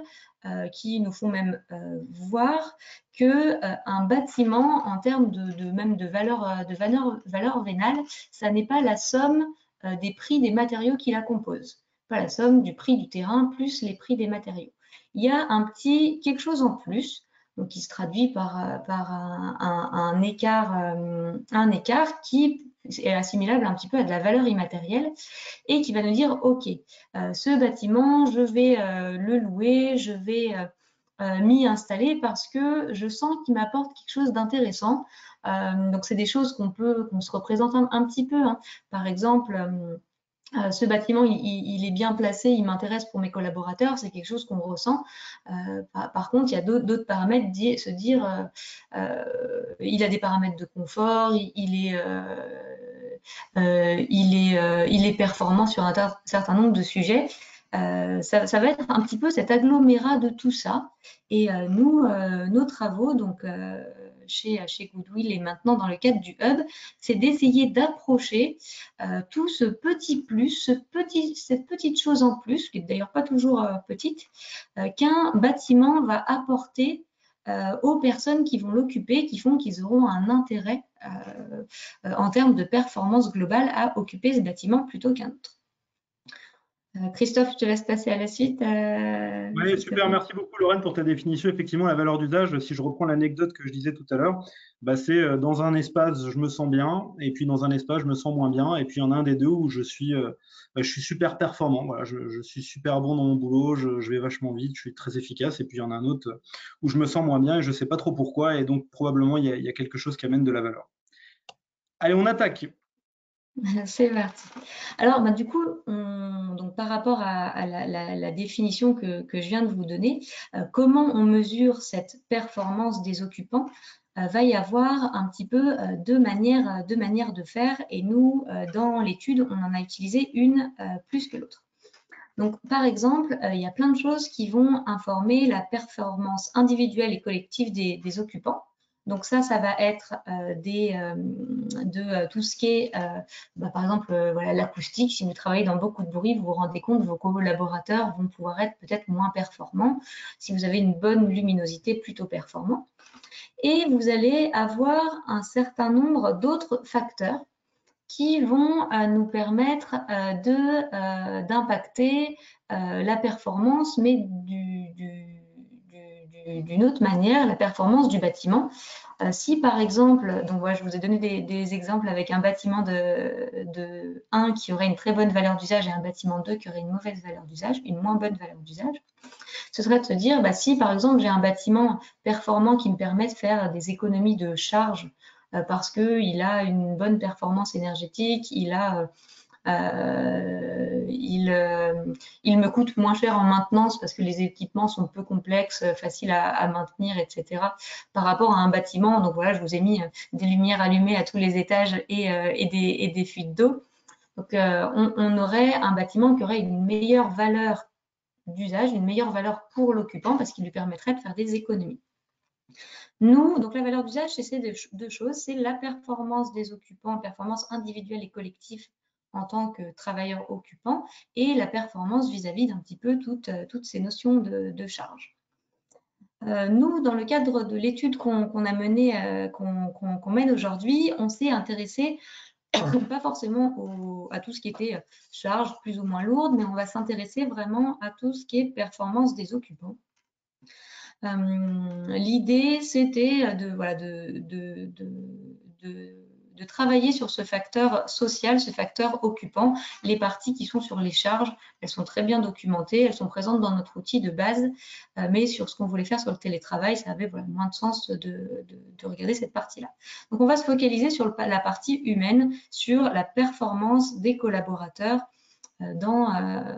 euh, qui nous font même euh, voir que euh, un bâtiment, en termes de, de même de valeur, de valeur, valeur vénale, ça n'est pas la somme euh, des prix des matériaux qui la composent, pas la somme du prix du terrain plus les prix des matériaux. Il y a un petit quelque chose en plus, donc qui se traduit par, par un, un, un, écart, euh, un écart qui est assimilable un petit peu à de la valeur immatérielle et qui va nous dire, OK, euh, ce bâtiment, je vais euh, le louer, je vais euh, euh, m'y installer parce que je sens qu'il m'apporte quelque chose d'intéressant. Euh, donc, c'est des choses qu'on peut, qu'on se représente un, un petit peu. Hein. Par exemple, euh, Euh, ce bâtiment, il, il est bien placé, il m'intéresse pour mes collaborateurs, c'est quelque chose qu'on ressent. Euh, par, par contre, il y a d'autres paramètres, di se dire, euh, euh, il a des paramètres de confort, il, il est, euh, euh, il, est euh, il est performant sur un certain nombre de sujets. Euh, ça, ça va être un petit peu cet agglomérat de tout ça. Et euh, nous, euh, nos travaux, donc euh, chez, chez Goodwill et maintenant dans le cadre du Hub, c'est d'essayer d'approcher euh, tout ce petit plus, ce petit, cette petite chose en plus, qui n'est d'ailleurs pas toujours euh, petite, euh, qu'un bâtiment va apporter euh, aux personnes qui vont l'occuper, qui font qu'ils auront un intérêt euh, euh, en termes de performance globale à occuper ce bâtiment plutôt qu'un autre. Euh, Christophe, je te laisse passer à la suite. Euh, oui, super, merci beaucoup Lorraine pour ta définition. Effectivement, la valeur d'usage, si je reprends l'anecdote que je disais tout à l'heure, bah, c'est dans un espace, je me sens bien, et puis dans un espace, je me sens moins bien, et puis il y en a un des deux où je suis, euh, je suis super performant, voilà, je, je suis super bon dans mon boulot, je, je vais vachement vite, je suis très efficace, et puis il y en a un autre où je me sens moins bien et je ne sais pas trop pourquoi, et donc probablement il y a, il y a quelque chose qui amène de la valeur. Allez, on attaque. C'est parti. Alors, bah, du coup, on, donc, par rapport à, à la, la, la définition que, que je viens de vous donner, euh, comment on mesure cette performance des occupants, euh, va y avoir un petit peu euh, deux, manières, deux manières de faire. Et nous, euh, dans l'étude, on en a utilisé une euh, plus que l'autre. Donc, par exemple, euh, il y a plein de choses qui vont informer la performance individuelle et collective des, des occupants. Donc ça, ça va être euh, des, euh, de euh, tout ce qui est, euh, bah, par exemple, euh, voilà, l'acoustique. Si vous travaillez dans beaucoup de bruit, vous vous rendez compte, vos collaborateurs vont pouvoir être peut-être moins performants. Si vous avez une bonne luminosité, plutôt performant. Et vous allez avoir un certain nombre d'autres facteurs qui vont euh, nous permettre euh, de euh, d'impacter euh, la performance, mais du, du d'une autre manière, la performance du bâtiment. Euh, si par exemple, donc voilà, je vous ai donné des, des exemples avec un bâtiment de, de un qui aurait une très bonne valeur d'usage et un bâtiment deux qui aurait une mauvaise valeur d'usage, une moins bonne valeur d'usage, ce serait de se dire, bah, si par exemple j'ai un bâtiment performant qui me permet de faire des économies de charge euh, parce qu'il a une bonne performance énergétique, il a... Euh, Euh, il, euh, il me coûte moins cher en maintenance parce que les équipements sont peu complexes, faciles à, à maintenir, et cetera. Par rapport à un bâtiment, donc voilà, je vous ai mis des lumières allumées à tous les étages et, euh, et, des, et des fuites d'eau. Donc euh, on, on aurait un bâtiment qui aurait une meilleure valeur d'usage, une meilleure valeur pour l'occupant parce qu'il lui permettrait de faire des économies. Nous, donc la valeur d'usage, c'est ces deux, deux choses, c'est la performance des occupants, performance individuelle et collective en tant que travailleur occupant et la performance vis-à-vis d'un petit peu toutes, toutes ces notions de, de charge. Euh, nous, dans le cadre de l'étude qu'on qu'on a menée, euh, qu'on qu'on, qu'on mène aujourd'hui, on s'est intéressé pas forcément au, à tout ce qui était charge plus ou moins lourde, mais on va s'intéresser vraiment à tout ce qui est performance des occupants. Euh, L'idée, c'était de, voilà, de, de, de, de, de travailler sur ce facteur social, ce facteur occupant. Les parties qui sont sur les charges, elles sont très bien documentées, elles sont présentes dans notre outil de base, euh, mais sur ce qu'on voulait faire sur le télétravail, ça avait voilà, moins de sens de, de, de regarder cette partie-là. Donc, on va se focaliser sur le, la partie humaine, sur la performance des collaborateurs euh, dans, euh,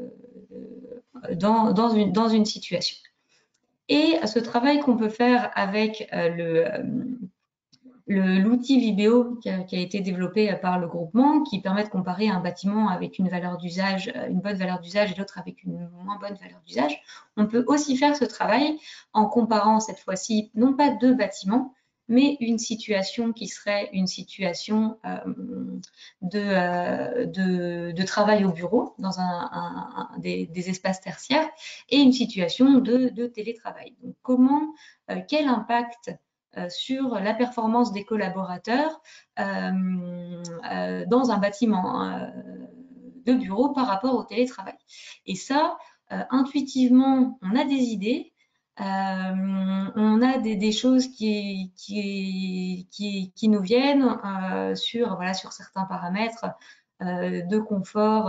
dans, dans, une, dans une situation. Et ce travail qu'on peut faire avec euh, le, l'outil Vibeo qui a, qui a été développé par le groupement, qui permet de comparer un bâtiment avec une valeur d'usage, une bonne valeur d'usage et l'autre avec une moins bonne valeur d'usage, on peut aussi faire ce travail en comparant cette fois-ci non pas deux bâtiments, mais une situation qui serait une situation euh, de, euh, de, de travail au bureau dans un, un, un des, des espaces tertiaires et une situation de, de télétravail. Donc, comment, euh, quel impact euh, sur la performance des collaborateurs euh, euh, dans un bâtiment euh, de bureau par rapport au télétravail. Et ça, euh, intuitivement, on a des idées, euh, on a des, des choses qui, qui, qui, qui nous viennent euh, sur, voilà, sur certains paramètres euh, de confort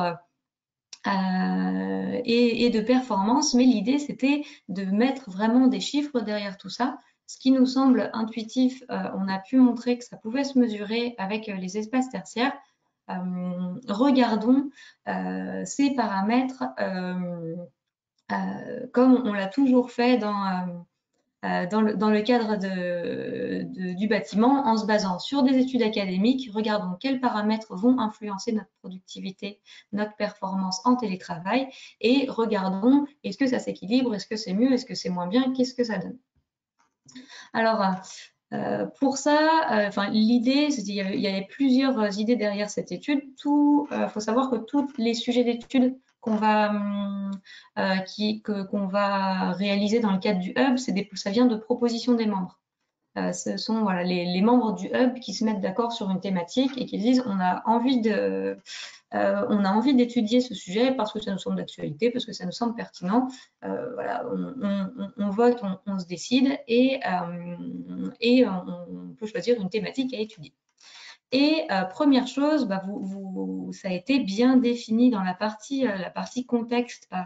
euh, et, et de performance, mais l'idée, c'était de mettre vraiment des chiffres derrière tout ça. Ce qui nous semble intuitif, euh, on a pu montrer que ça pouvait se mesurer avec euh, les espaces tertiaires. Euh, regardons euh, ces paramètres euh, euh, comme on l'a toujours fait dans, euh, dans, le, dans le cadre de, de, du bâtiment, en se basant sur des études académiques. Regardons quels paramètres vont influencer notre productivité, notre performance en télétravail, et regardons est-ce que ça s'équilibre, est-ce que c'est mieux, est-ce que c'est moins bien, qu'est-ce que ça donne. Alors, Euh, pour ça, euh, enfin, l'idée, c'est qu'il y avait, il y avait plusieurs idées derrière cette étude. Tout, euh, faut savoir que tous les sujets d'études qu'on va, euh, qui, que, qu'on va réaliser dans le cadre du hub, c'est des, ça vient de propositions des membres. Euh, ce sont voilà, les, les membres du hub qui se mettent d'accord sur une thématique et qui disent on a envie de, euh, on a envie d'étudier ce sujet parce que ça nous semble d'actualité, parce que ça nous semble pertinent. Euh, voilà, on, on, on vote, on, on se décide et, euh, et on peut choisir une thématique à étudier. Et euh, première chose, bah, vous, vous, ça a été bien défini dans la partie, euh, la partie contexte par,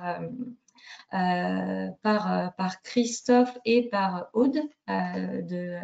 euh, par, par Christophe et par Aude euh, de,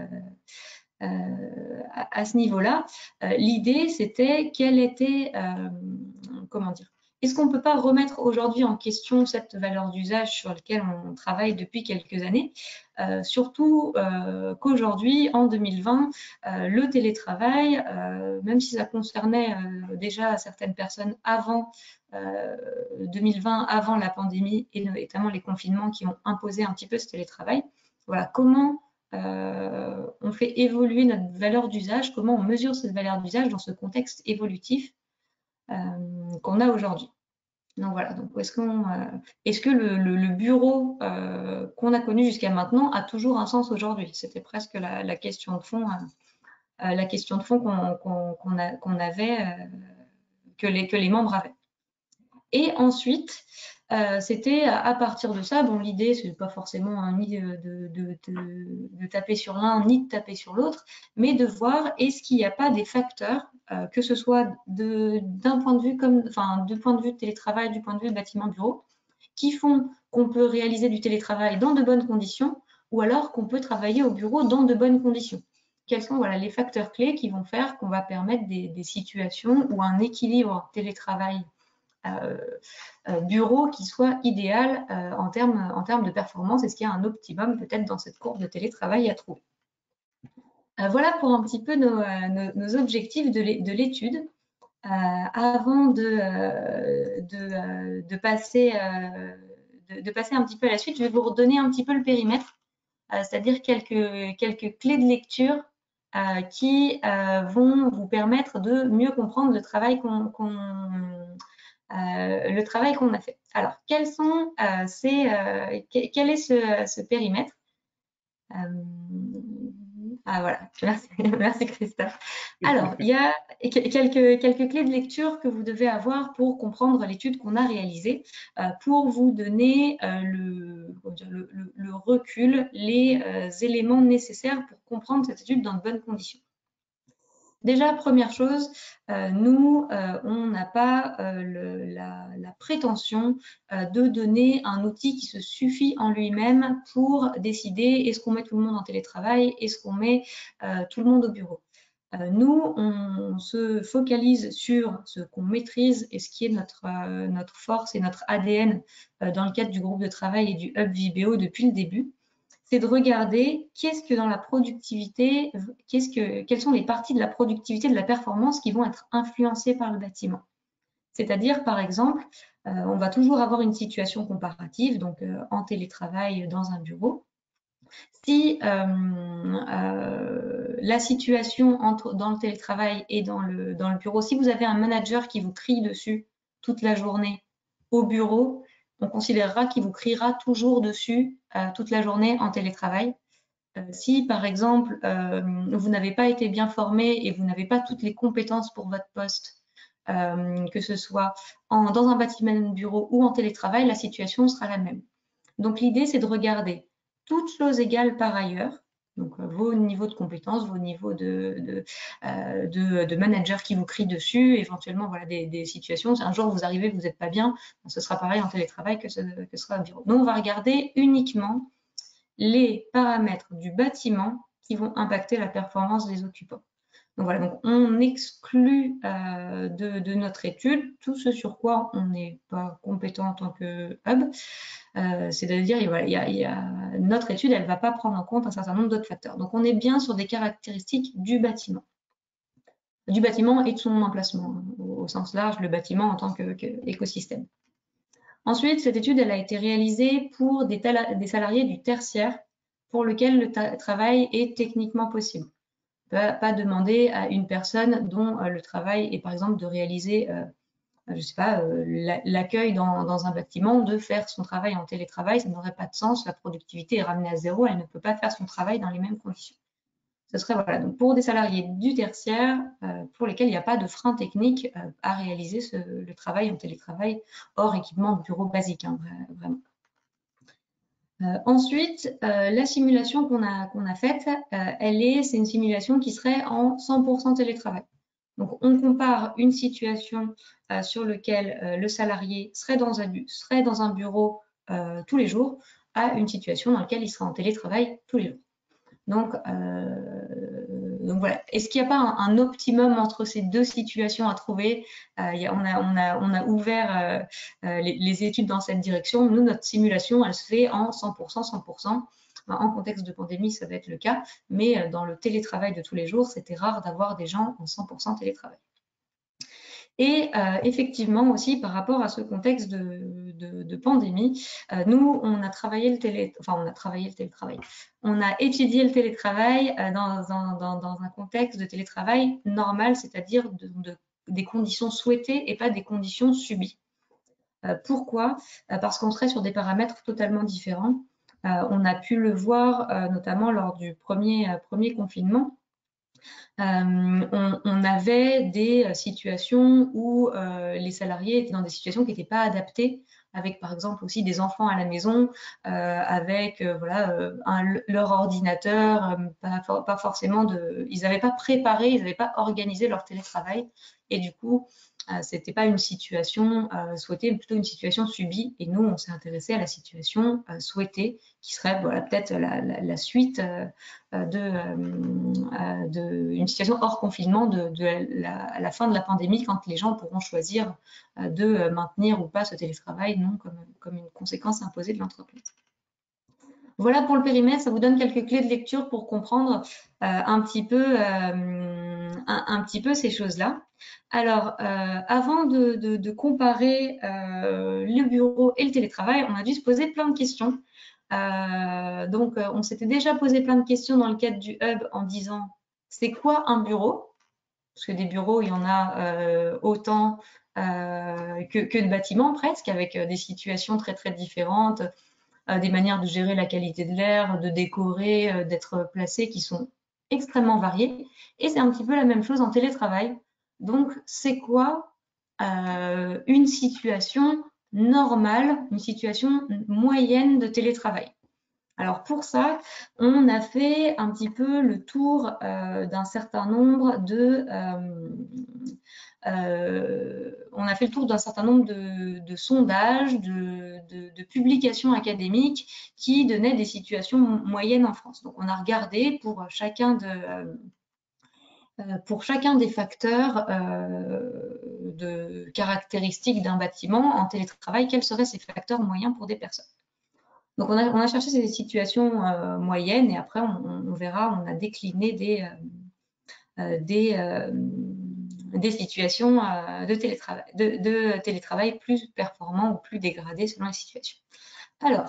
euh, à, à ce niveau-là. Euh, L'idée, c'était quelle était, euh, comment dire, est-ce qu'on ne peut pas remettre aujourd'hui en question cette valeur d'usage sur laquelle on travaille depuis quelques années, euh, surtout euh, qu'aujourd'hui, en deux mille vingt, euh, le télétravail, euh, même si ça concernait euh, déjà certaines personnes avant euh, deux mille vingt, avant la pandémie et notamment les confinements qui ont imposé un petit peu ce télétravail, voilà, comment euh, on fait évoluer notre valeur d'usage, comment on mesure cette valeur d'usage dans ce contexte évolutif euh, qu'on a aujourd'hui. Donc voilà, donc est-ce qu'on, euh, est-ce que le, le, le bureau euh, qu'on a connu jusqu'à maintenant a toujours un sens aujourd'hui? C'était presque la, la question de fond, euh, la question de fond qu'on qu'on, qu'on a, qu'on avait, euh, que, les, que les membres avaient. Et ensuite, euh, c'était à partir de ça, bon, l'idée, c'est pas forcément hein, ni de, de, de, de taper sur l'un ni de taper sur l'autre, mais de voir est-ce qu'il n'y a pas des facteurs, euh, que ce soit d'un point de vue comme, enfin, du point de vue de télétravail, du point de vue de bâtiment bureau, qui font qu'on peut réaliser du télétravail dans de bonnes conditions, ou alors qu'on peut travailler au bureau dans de bonnes conditions. Quels sont voilà, les facteurs clés qui vont faire qu'on va permettre des, des situations où un équilibre télétravail Euh, euh, bureau qui soit idéal euh, en termes en termes de performance. Est-ce qu'il y a un optimum peut-être dans cette courbe de télétravail à trouver? Euh, voilà pour un petit peu nos, nos, nos objectifs de l'étude. Euh, avant de, euh, de, euh, de, passer, euh, de, de passer un petit peu à la suite, je vais vous redonner un petit peu le périmètre, euh, c'est-à-dire quelques, quelques clés de lecture euh, qui euh, vont vous permettre de mieux comprendre le travail qu'on qu'on Euh, le travail qu'on a fait. Alors, quels sont euh, ces, euh, quel est ce, ce périmètre? euh, Ah voilà, merci, merci Christophe. Alors, il y a quelques, quelques clés de lecture que vous devez avoir pour comprendre l'étude qu'on a réalisée, euh, pour vous donner euh, le, dire, le, le, le recul, les euh, éléments nécessaires pour comprendre cette étude dans de bonnes conditions. Déjà, première chose, euh, nous, euh, on n'a pas euh, le, la, la prétention euh, de donner un outil qui se suffit en lui-même pour décider est-ce qu'on met tout le monde en télétravail, est-ce qu'on met euh, tout le monde au bureau. Euh, nous, on se focalise sur ce qu'on maîtrise et ce qui est notre, euh, notre force et notre A D N euh, dans le cadre du groupe de travail et du Hub Vibéo depuis le début. C'est de regarder qu'est-ce que dans la productivité, qu'est-ce que, quelles sont les parties de la productivité, de la performance qui vont être influencées par le bâtiment. C'est-à-dire, par exemple, euh, on va toujours avoir une situation comparative, donc euh, en télétravail dans un bureau. Si euh, euh, la situation entre, dans le télétravail et dans le, dans le bureau. Si vous avez un manager qui vous crie dessus toute la journée au bureau, on considérera qu'il vous criera toujours dessus euh, toute la journée en télétravail. Euh, si, par exemple, euh, vous n'avez pas été bien formé et vous n'avez pas toutes les compétences pour votre poste, euh, que ce soit en, dans un bâtiment de bureau ou en télétravail, la situation sera la même. Donc, l'idée, c'est de regarder toutes choses égales par ailleurs, donc euh, vos niveaux de compétences, vos niveaux de, de, euh, de, de manager qui vous crient dessus, éventuellement voilà, des, des situations. Si un jour vous arrivez, vous n'êtes pas bien, ce sera pareil en télétravail que ce, que ce sera au bureau. Donc, on va regarder uniquement les paramètres du bâtiment qui vont impacter la performance des occupants. Donc voilà, donc on exclut euh, de, de notre étude tout ce sur quoi on n'est pas compétent en tant que hub. Euh, C'est-à-dire, voilà, il y a, il y a, notre étude, elle ne va pas prendre en compte un certain nombre d'autres facteurs. Donc on est bien sur des caractéristiques du bâtiment. Du bâtiment et de son emplacement, au, au sens large, le bâtiment en tant qu'écosystème. Ensuite, cette étude elle a été réalisée pour des, des salariés du tertiaire pour lequel le travail est techniquement possible. On ne peut pas demander à une personne dont euh, le travail est par exemple de réaliser, euh, je ne sais pas, euh, l'accueil dans, dans un bâtiment, de faire son travail en télétravail, ça n'aurait pas de sens, la productivité est ramenée à zéro, elle ne peut pas faire son travail dans les mêmes conditions. Ce serait voilà, donc pour des salariés du tertiaire euh, pour lesquels il n'y a pas de frein technique euh, à réaliser ce, le travail en télétravail hors équipement de bureau basique, hein, vraiment. Euh, ensuite, euh, la simulation qu'on a, qu'on a faite, euh, elle est, c'est une simulation qui serait en cent pour cent télétravail. Donc, on compare une situation euh, sur laquelle euh, le salarié serait dans un, serait dans un bureau euh, tous les jours à une situation dans laquelle il sera en télétravail tous les jours. Donc, euh, donc voilà. Est-ce qu'il n'y a pas un, un optimum entre ces deux situations à trouver? euh, y a, on, a, on, a, on a ouvert euh, euh, les, les études dans cette direction. Nous, notre simulation, elle se fait en cent pour cent, cent pour cent. En contexte de pandémie, ça va être le cas, mais dans le télétravail de tous les jours, c'était rare d'avoir des gens en cent pour cent télétravail. Et euh, effectivement aussi par rapport à ce contexte de, de, de pandémie, euh, nous on a travaillé le télé, enfin on a travaillé le télétravail, on a étudié le télétravail euh, dans, dans, dans, dans un contexte de télétravail normal, c'est-à-dire de, de, des conditions souhaitées et pas des conditions subies. Euh, pourquoi? euh, Parce qu'on serait sur des paramètres totalement différents. Euh, on a pu le voir euh, notamment lors du premier, euh, premier confinement. Euh, on, on avait des situations où euh, les salariés étaient dans des situations qui n'étaient pas adaptées, avec par exemple aussi des enfants à la maison, euh, avec euh, voilà, euh, un, leur ordinateur, euh, pas, for pas forcément de, ils n'avaient pas préparé, ils n'avaient pas organisé leur télétravail, et du coup, euh, c'était pas une situation euh, souhaitée, mais plutôt une situation subie. Et nous, on s'est intéressé à la situation euh, souhaitée, qui serait voilà, peut-être la, la, la suite euh, de, euh, de une situation hors confinement de, de la, à la fin de la pandémie, quand les gens pourront choisir euh, de maintenir ou pas ce télétravail, non comme, comme une conséquence imposée de l'entreprise. Voilà pour le périmètre, ça vous donne quelques clés de lecture pour comprendre euh, un petit peu, euh, un, un petit peu ces choses-là. Alors, euh, avant de, de, de comparer euh, le bureau et le télétravail, on a dû se poser plein de questions. Euh, donc, euh, on s'était déjà posé plein de questions dans le cadre du hub en disant c'est quoi un bureau? Parce que des bureaux, il y en a euh, autant euh, que, que de bâtiments presque, avec des situations très très différentes, euh, des manières de gérer la qualité de l'air, de décorer, euh, d'être placé qui sont extrêmement variées. Et c'est un petit peu la même chose en télétravail. Donc, c'est quoi euh, une situation normale, une situation moyenne de télétravail? Alors pour ça, on a fait un petit peu le tour euh, d'un certain nombre de, euh, euh, on a fait le tour d'un certain nombre de, de sondages, de, de, de publications académiques qui donnaient des situations moyennes en France. Donc on a regardé pour chacun de euh, pour chacun des facteurs euh, de caractéristiques d'un bâtiment en télétravail, quels seraient ces facteurs moyens pour des personnes. Donc, on a, on a cherché ces situations euh, moyennes et après, on, on verra, on a décliné des, euh, des, euh, des situations euh, de, télétravail, de, de télétravail plus performants ou plus dégradées selon les situations. Alors,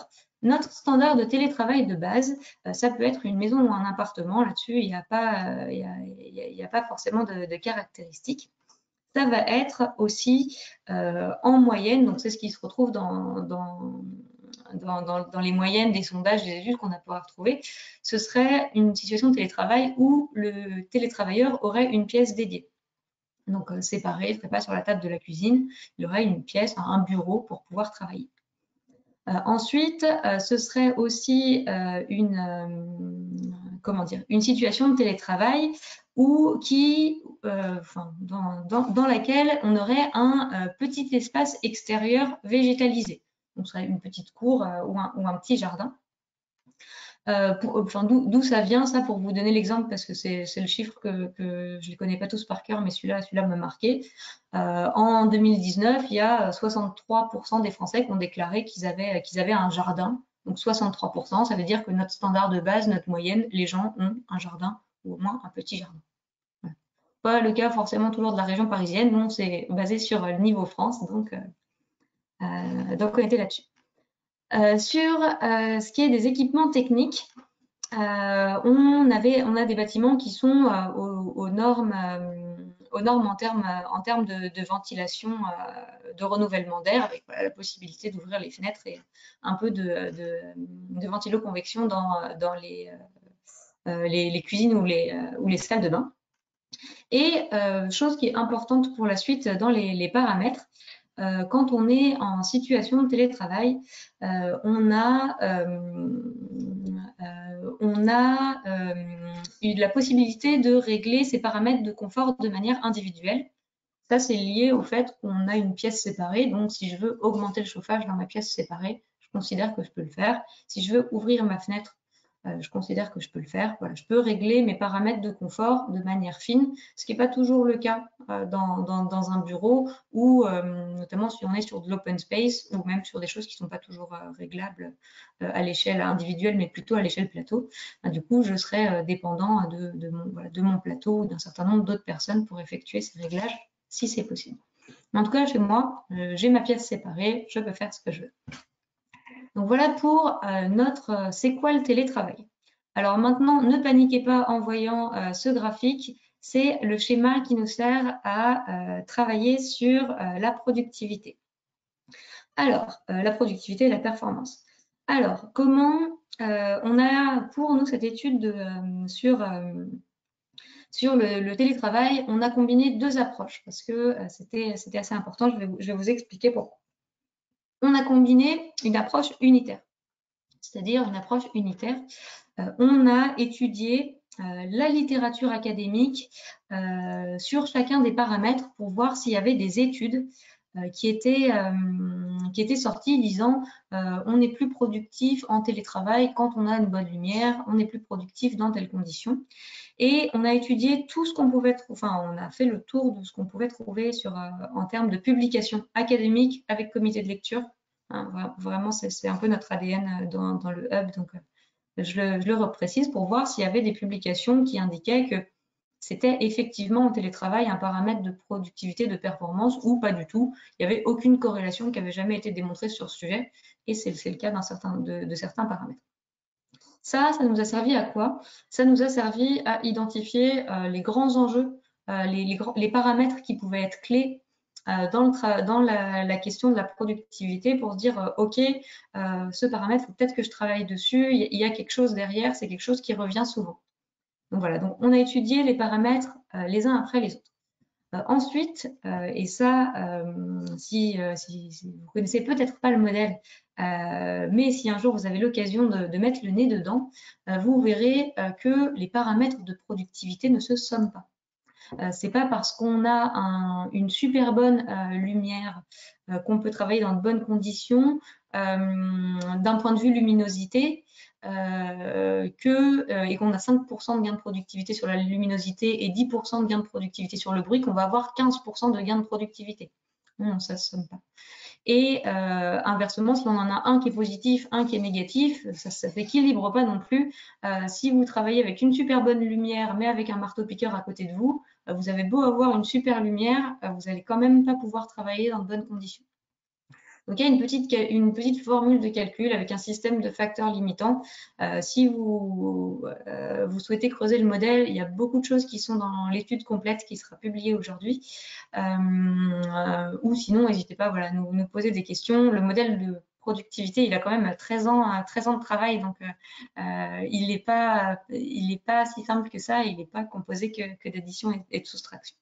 Notre standard de télétravail de base, euh, ça peut être une maison ou un appartement. Là-dessus, il n'y a pas, il y a, il y a pas forcément de, de caractéristiques. Ça va être aussi euh, en moyenne, donc c'est ce qui se retrouve dans, dans, dans, dans, dans les moyennes des sondages, des études qu'on a pu retrouver. Ce serait une situation de télétravail où le télétravailleur aurait une pièce dédiée. Donc euh, séparé, il ne serait pas sur la table de la cuisine, il aurait une pièce, un bureau pour pouvoir travailler. Euh, ensuite, euh, ce serait aussi euh, une, euh, comment dire, une situation de télétravail où, qui, euh, enfin, dans, dans, dans laquelle on aurait un euh, petit espace extérieur végétalisé. Donc, ce serait une petite cour euh, ou, un, ou un petit jardin. Euh, pour, enfin, d'où ça vient, ça, pour vous donner l'exemple, parce que c'est le chiffre que, que je ne les connais pas tous par cœur, mais celui-là celui-là m'a marqué. Euh, en deux mille dix-neuf, il y a soixante-trois pour cent des Français qui ont déclaré qu'ils avaient, qu'ils avaient un jardin. Donc soixante-trois pour cent, ça veut dire que notre standard de base, notre moyenne, les gens ont un jardin, ou au moins un petit jardin. Voilà. Pas le cas forcément toujours de la région parisienne, non, c'est basé sur le niveau France, donc, euh, euh, donc on était là-dessus. Euh, sur euh, ce qui est des équipements techniques, euh, on, avait, on a des bâtiments qui sont euh, aux, aux, normes, euh, aux normes en termes en termes de, de ventilation, euh, de renouvellement d'air, avec voilà, la possibilité d'ouvrir les fenêtres et un peu de, de, de ventilo-convection dans, dans les, euh, les, les cuisines ou les, euh, ou les salles de bain. Et euh, chose qui est importante pour la suite dans les, les paramètres, Euh, quand on est en situation de télétravail, euh, on a, euh, euh, on a euh, eu la possibilité de régler ces paramètres de confort de manière individuelle. Ça, c'est lié au fait qu'on a une pièce séparée. Donc, si je veux augmenter le chauffage dans ma pièce séparée, je considère que je peux le faire. Si je veux ouvrir ma fenêtre, Euh, je considère que je peux le faire. Voilà, je peux régler mes paramètres de confort de manière fine, ce qui n'est pas toujours le cas euh, dans, dans, dans un bureau ou euh, notamment si on est sur de l'open space ou même sur des choses qui ne sont pas toujours euh, réglables euh, à l'échelle individuelle, mais plutôt à l'échelle plateau. Ben, du coup, je serai euh, dépendant de, de, mon, voilà, de mon plateau ou d'un certain nombre d'autres personnes pour effectuer ces réglages, si c'est possible. Mais en tout cas, chez moi, euh, j'ai ma pièce séparée, je peux faire ce que je veux. Donc voilà pour euh, notre euh, c'est quoi le télétravail. Alors maintenant, ne paniquez pas en voyant euh, ce graphique, c'est le schéma qui nous sert à euh, travailler sur euh, la productivité. Alors, euh, la productivité et la performance. Alors, comment euh, on a pour nous cette étude de, euh, sur, euh, sur le, le télétravail, on a combiné deux approches parce que euh, c'était c'était assez important, je vais, je vais vous expliquer pourquoi. On a combiné une approche unitaire. C'est-à-dire une approche unitaire. Euh, on a étudié euh, la littérature académique euh, sur chacun des paramètres pour voir s'il y avait des études euh, qui, étaient, euh, qui étaient sorties disant euh, on est plus productif en télétravail quand on a une bonne lumière, on est plus productif dans telles conditions. Et on a étudié tout ce qu'on pouvait trouver, enfin on a fait le tour de ce qu'on pouvait trouver sur, euh, en termes de publications académiques avec comité de lecture. Hein, vraiment, c'est un peu notre A D N dans, dans le hub, donc je le, je le reprécise pour voir s'il y avait des publications qui indiquaient que c'était effectivement en télétravail un paramètre de productivité, de performance ou pas du tout. Il n'y avait aucune corrélation qui avait jamais été démontrée sur ce sujet et c'est le cas certain, de, de certains paramètres. Ça, ça nous a servi à quoi? Ça nous a servi à identifier euh, les grands enjeux, euh, les, les, les paramètres qui pouvaient être clés euh, dans, le dans la, la question de la productivité pour se dire, euh, OK, euh, ce paramètre, peut-être que je travaille dessus, il y a quelque chose derrière, c'est quelque chose qui revient souvent. Donc voilà, donc on a étudié les paramètres euh, les uns après les autres. Euh, ensuite, euh, et ça, euh, si, euh, si, si vous connaissez peut-être pas le modèle, euh, mais si un jour vous avez l'occasion de, de mettre le nez dedans, euh, vous verrez euh, que les paramètres de productivité ne se somment pas. Euh, c'est pas parce qu'on a un, une super bonne euh, lumière euh, qu'on peut travailler dans de bonnes conditions euh, d'un point de vue luminosité euh, que, euh, et qu'on a cinq pour cent de gain de productivité sur la luminosité et dix pour cent de gain de productivité sur le bruit, qu'on va avoir quinze pour cent de gain de productivité. Non, ça ne se somme pas. Et euh, inversement, si on en a un qui est positif, un qui est négatif, ça ne s'équilibre pas non plus. Euh, si vous travaillez avec une super bonne lumière, mais avec un marteau-piqueur à côté de vous, euh, vous avez beau avoir une super lumière, euh, vous n'allez quand même pas pouvoir travailler dans de bonnes conditions. Donc, il y a une petite, une petite formule de calcul avec un système de facteurs limitants. Euh, si vous, euh, vous souhaitez creuser le modèle, il y a beaucoup de choses qui sont dans l'étude complète qui sera publiée aujourd'hui. Euh, euh, ou sinon, n'hésitez pas voilà, à nous, nous poser des questions. Le modèle de productivité, il a quand même treize ans, treize ans de travail, donc euh, il n'est pas, il n'est pas si simple que ça, il n'est pas composé que, que d'addition et, et de soustraction.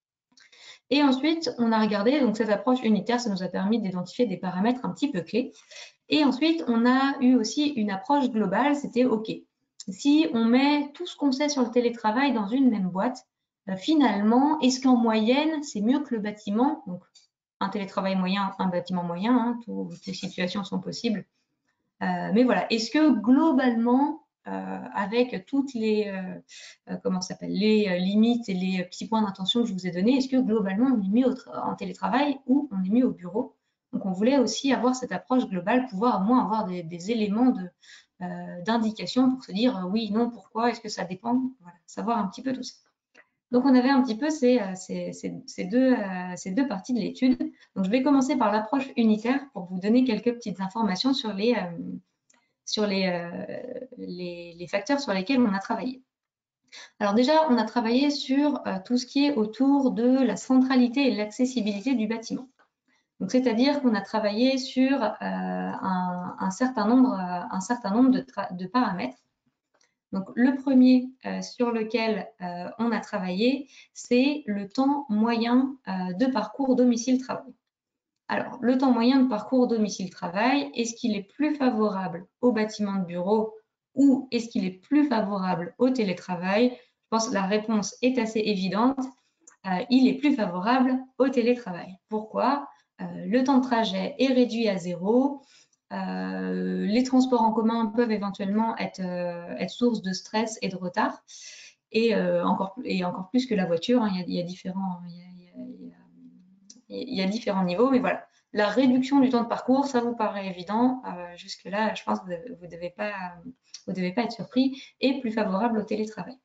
Et ensuite, on a regardé, donc cette approche unitaire, ça nous a permis d'identifier des paramètres un petit peu clés. Et ensuite, on a eu aussi une approche globale, c'était OK. Si on met tout ce qu'on sait sur le télétravail dans une même boîte, euh, finalement, est-ce qu'en moyenne, c'est mieux que le bâtiment? Donc, un télétravail moyen, un bâtiment moyen, hein, toutes les situations sont possibles. Euh, mais voilà, est-ce que globalement, euh, avec toutes les, euh, comment ça s'appelle, les euh, limites et les petits points d'intention que je vous ai donnés, est-ce que globalement on est mieux en télétravail ou on est mieux au bureau? Donc on voulait aussi avoir cette approche globale, pouvoir au moins avoir des, des éléments de, euh, d'indication pour se dire euh, oui, non, pourquoi, est-ce que ça dépend? Voilà, savoir un petit peu tout ça. Donc on avait un petit peu ces, ces, ces, ces, deux, euh, ces deux parties de l'étude. Donc je vais commencer par l'approche unitaire pour vous donner quelques petites informations sur les, euh, sur les, euh, les, les facteurs sur lesquels on a travaillé. Alors déjà, on a travaillé sur euh, tout ce qui est autour de la centralité et l'accessibilité du bâtiment. Donc, c'est-à-dire qu'on a travaillé sur euh, un, un certain nombre, euh, un certain nombre de, de paramètres. Donc, le premier euh, sur lequel euh, on a travaillé, c'est le temps moyen euh, de parcours domicile-travail. Alors, le temps moyen de parcours domicile-travail, est-ce qu'il est plus favorable au bâtiment de bureau ou est-ce qu'il est plus favorable au télétravail? Je pense que la réponse est assez évidente. Euh, il est plus favorable au télétravail. Pourquoi? euh, Le temps de trajet est réduit à zéro. Euh, les transports en commun peuvent éventuellement être, euh, être source de stress et de retard. Et, euh, encore, et encore plus que la voiture, hein, il, y a, il y a différents... Il y a, il y a, il y a, il y a différents niveaux, mais voilà. La réduction du temps de parcours, ça vous paraît évident. Euh, Jusque-là, je pense que vous ne devez pas, vous devez pas être surpris, et plus favorable au télétravail.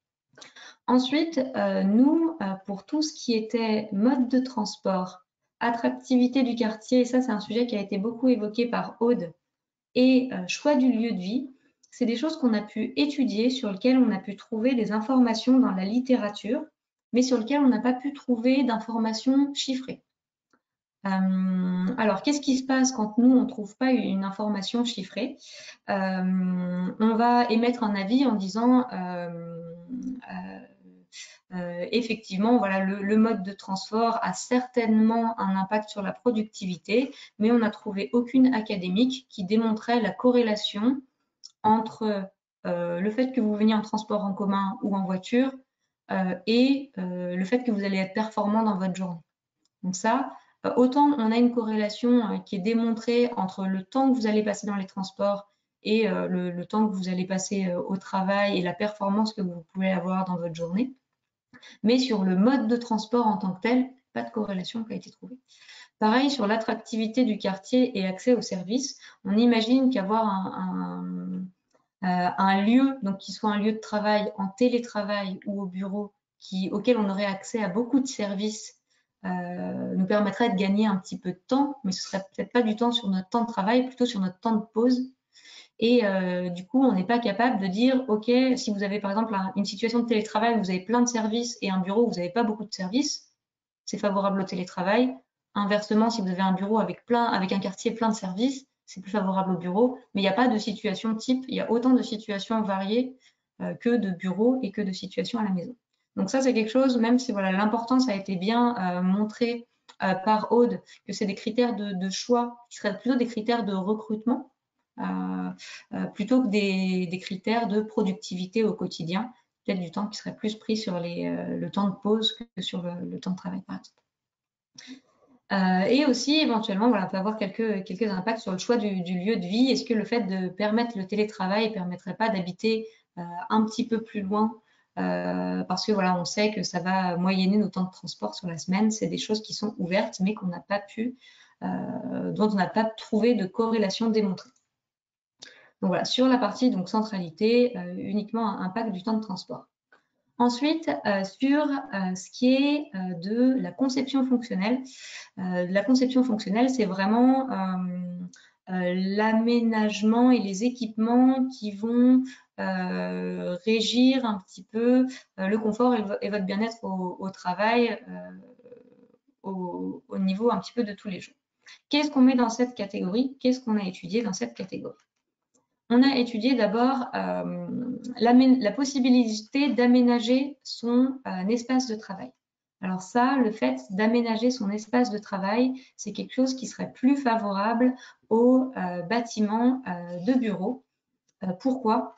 Ensuite, euh, nous, euh, pour tout ce qui était mode de transport, attractivité du quartier, et ça c'est un sujet qui a été beaucoup évoqué par Aude, et euh, choix du lieu de vie, c'est des choses qu'on a pu étudier, sur lesquelles on a pu trouver des informations dans la littérature, mais sur lesquelles on n'a pas pu trouver d'informations chiffrées. Euh, alors, qu'est-ce qui se passe quand nous, on ne trouve pas une information chiffrée? euh, On va émettre un avis en disant euh, euh, euh, effectivement, voilà, le, le mode de transport a certainement un impact sur la productivité, mais on n'a trouvé aucune académique qui démontrait la corrélation entre euh, le fait que vous veniez en transport en commun ou en voiture euh, et euh, le fait que vous allez être performant dans votre journée. Donc ça, autant on a une corrélation qui est démontrée entre le temps que vous allez passer dans les transports et le, le temps que vous allez passer au travail et la performance que vous pouvez avoir dans votre journée. Mais sur le mode de transport en tant que tel, pas de corrélation qui a été trouvée. Pareil, sur l'attractivité du quartier et accès aux services, on imagine qu'avoir un, un, un lieu, donc qui soit un lieu de travail en télétravail ou au bureau, qui, auquel on aurait accès à beaucoup de services, Euh, nous permettrait de gagner un petit peu de temps, mais ce serait peut-être pas du temps sur notre temps de travail, plutôt sur notre temps de pause. Et euh, du coup, on n'est pas capable de dire, OK, si vous avez par exemple une situation de télétravail où vous avez plein de services et un bureau où vous n'avez pas beaucoup de services, c'est favorable au télétravail. Inversement, si vous avez un bureau avec, plein, avec un quartier plein de services, c'est plus favorable au bureau. Mais il n'y a pas de situation type, il y a autant de situations variées euh, que de bureaux et que de situations à la maison. Donc ça, c'est quelque chose, même si voilà, l'importance a été bien euh, montrée euh, par Aude, que c'est des critères de, de choix qui seraient plutôt des critères de recrutement, euh, euh, plutôt que des, des critères de productivité au quotidien, peut-être du temps qui serait plus pris sur les, euh, le temps de pause que sur le, le temps de travail, par exemple. Euh, et aussi, éventuellement, voilà, on peut avoir quelques, quelques impacts sur le choix du, du lieu de vie. Est-ce que le fait de permettre le télétravail ne permettrait pas d'habiter euh, un petit peu plus loin euh, parce que voilà, on sait que ça va moyenner nos temps de transport sur la semaine. C'est des choses qui sont ouvertes, mais qu'on n'a pas pu, euh, dont on n'a pas trouvé de corrélation démontrée. Donc voilà, sur la partie donc centralité, euh, uniquement un impact du temps de transport. Ensuite, euh, sur euh, ce qui est euh, de la conception fonctionnelle. Euh, la conception fonctionnelle, c'est vraiment euh, euh, l'aménagement et les équipements qui vont euh, régir un petit peu euh, le confort et, et votre bien-être au, au travail euh, au, au niveau un petit peu de tous les jours. Qu'est-ce qu'on met dans cette catégorie? Qu'est-ce qu'on a étudié dans cette catégorie? On a étudié d'abord euh, la, la possibilité d'aménager son euh, espace de travail. Alors ça, le fait d'aménager son espace de travail, c'est quelque chose qui serait plus favorable aux euh, bâtiments euh, de bureaux. Euh, pourquoi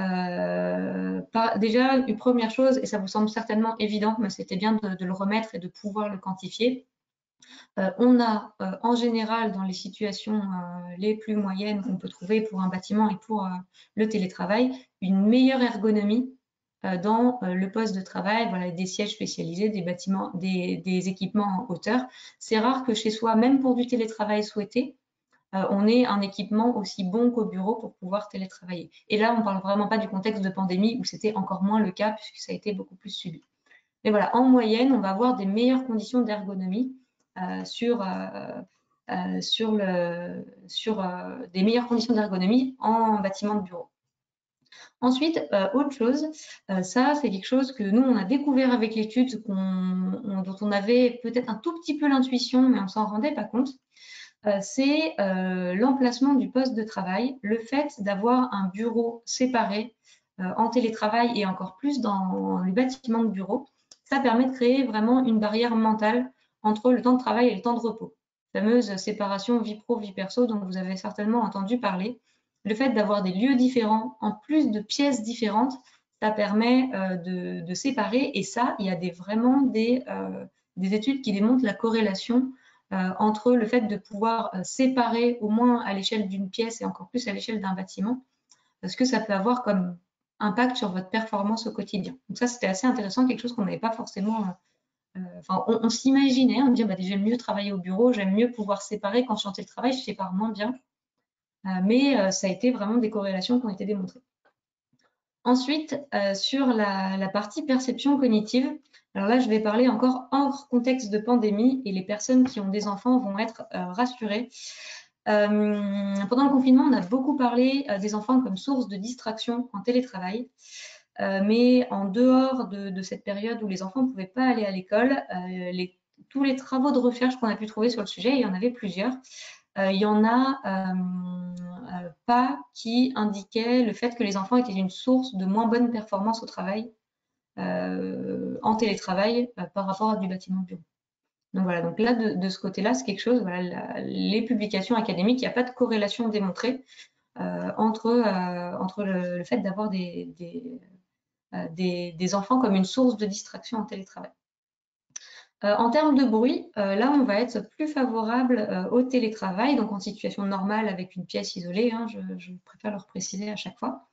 euh, par, Déjà, une première chose, et ça vous semble certainement évident, mais c'était bien de, de le remettre et de pouvoir le quantifier. Euh, on a euh, en général dans les situations euh, les plus moyennes qu'on peut trouver pour un bâtiment et pour euh, le télétravail, une meilleure ergonomie euh, dans euh, le poste de travail, voilà, des sièges spécialisés, des bâtiments, des, des équipements en hauteur. C'est rare que chez soi, même pour du télétravail souhaité, euh, on ait un équipement aussi bon qu'au bureau pour pouvoir télétravailler. Et là, on ne parle vraiment pas du contexte de pandémie où c'était encore moins le cas puisque ça a été beaucoup plus subi. Mais voilà, en moyenne, on va avoir des meilleures conditions d'ergonomie euh, sur, euh, euh, sur, le, sur euh, des meilleures conditions d'ergonomie en bâtiment de bureau. Ensuite, euh, autre chose, euh, ça c'est quelque chose que nous on a découvert avec l'étude dont on avait peut-être un tout petit peu l'intuition, mais on s'en rendait pas compte. Euh, c'est euh, l'emplacement du poste de travail, le fait d'avoir un bureau séparé euh, en télétravail et encore plus dans les bâtiments de bureau. Ça permet de créer vraiment une barrière mentale entre le temps de travail et le temps de repos. La fameuse séparation vie pro, vie perso dont vous avez certainement entendu parler. Le fait d'avoir des lieux différents, en plus de pièces différentes, ça permet euh, de, de séparer. Et ça, il y a des, vraiment des, euh, des études qui démontrent la corrélation euh, entre le fait de pouvoir euh, séparer au moins à l'échelle d'une pièce et encore plus à l'échelle d'un bâtiment, parce que ça peut avoir comme impact sur votre performance au quotidien. Donc ça, c'était assez intéressant, quelque chose qu'on n'avait pas forcément... Euh, enfin, on, on s'imaginait, on disait, bah, j'aime mieux travailler au bureau, j'aime mieux pouvoir séparer. Quand je chantais le travail, je sépare moins bien. Euh, mais euh, ça a été vraiment des corrélations qui ont été démontrées. Ensuite, euh, sur la, la partie perception cognitive, alors là, je vais parler encore hors contexte de pandémie et les personnes qui ont des enfants vont être euh, rassurées. Euh, pendant le confinement, on a beaucoup parlé euh, des enfants comme source de distraction en télétravail. Euh, mais en dehors de, de cette période où les enfants ne pouvaient pas aller à l'école, euh, les, tous les travaux de recherche qu'on a pu trouver sur le sujet, il y en avait plusieurs, euh, il y en a euh, euh, pas qui indiquaient le fait que les enfants étaient une source de moins bonne performance au travail, euh, en télétravail, euh, par rapport à du bâtiment de bureau. Donc voilà, donc là, de, de ce côté-là, c'est quelque chose, voilà, la, les publications académiques, il n'y a pas de corrélation démontrée euh, entre, euh, entre le, le fait d'avoir des, des, euh, des, des enfants comme une source de distraction en télétravail. Euh, en termes de bruit, euh, là, on va être plus favorable euh, au télétravail, donc en situation normale avec une pièce isolée, hein, je, je préfère le préciser à chaque fois.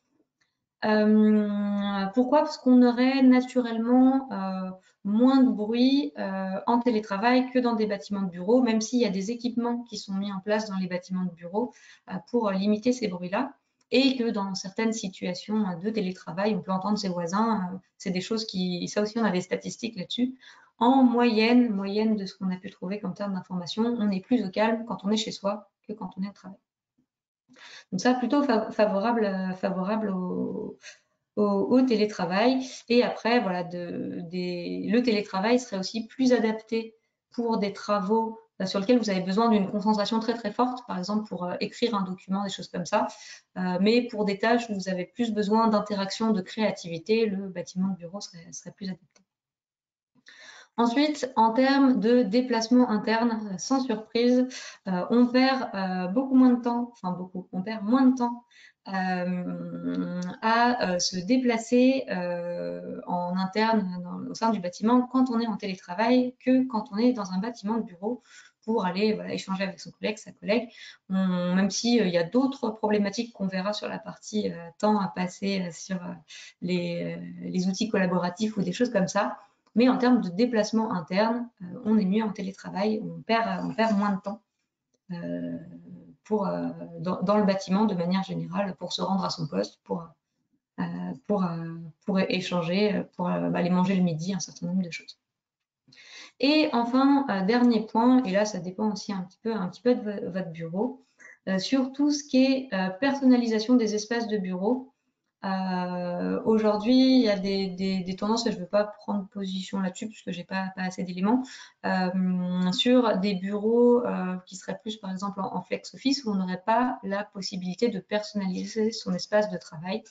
Euh, pourquoi? Parce qu'on aurait naturellement euh, moins de bruit euh, en télétravail que dans des bâtiments de bureau, même s'il y a des équipements qui sont mis en place dans les bâtiments de bureau euh, pour limiter ces bruits-là, et que dans certaines situations de télétravail, on peut entendre ses voisins. Euh, c'est des choses qui, ça aussi, on a des statistiques là-dessus. En moyenne, moyenne de ce qu'on a pu trouver comme terme d'information, on est plus au calme quand on est chez soi que quand on est au travail. Donc ça, plutôt favorable, favorable au, au, au télétravail. Et après, voilà, de, des, le télétravail serait aussi plus adapté pour des travaux sur lesquels vous avez besoin d'une concentration très très forte, par exemple pour euh, écrire un document, des choses comme ça. Euh, mais pour des tâches où vous avez plus besoin d'interaction, de créativité, le bâtiment de bureau serait, serait plus adapté. Ensuite, en termes de déplacement interne, sans surprise, euh, on perd euh, beaucoup moins de temps, enfin beaucoup, on perd moins de temps euh, à euh, se déplacer euh, en interne dans, au sein du bâtiment quand on est en télétravail que quand on est dans un bâtiment de bureau pour aller voilà, échanger avec son collègue, sa collègue, on, même s'il euh, y a d'autres problématiques qu'on verra sur la partie euh, temps à passer euh, sur euh, les, euh, les outils collaboratifs ou des choses comme ça. Mais en termes de déplacement interne, euh, on est mieux en télétravail, on perd, on perd moins de temps euh, pour, euh, dans, dans le bâtiment de manière générale pour se rendre à son poste, pour, pour, pour échanger, pour aller manger le midi, un certain nombre de choses. Et enfin, dernier point, et là ça dépend aussi un petit peu, un petit peu de votre bureau, sur tout ce qui est personnalisation des espaces de bureau. Euh, Aujourd'hui, il y a des, des, des tendances, et je ne veux pas prendre position là-dessus parce que j'ai pas, pas assez d'éléments, euh, sur des bureaux euh, qui seraient plus par exemple en, en flex office où on n'aurait pas la possibilité de personnaliser son espace de travail.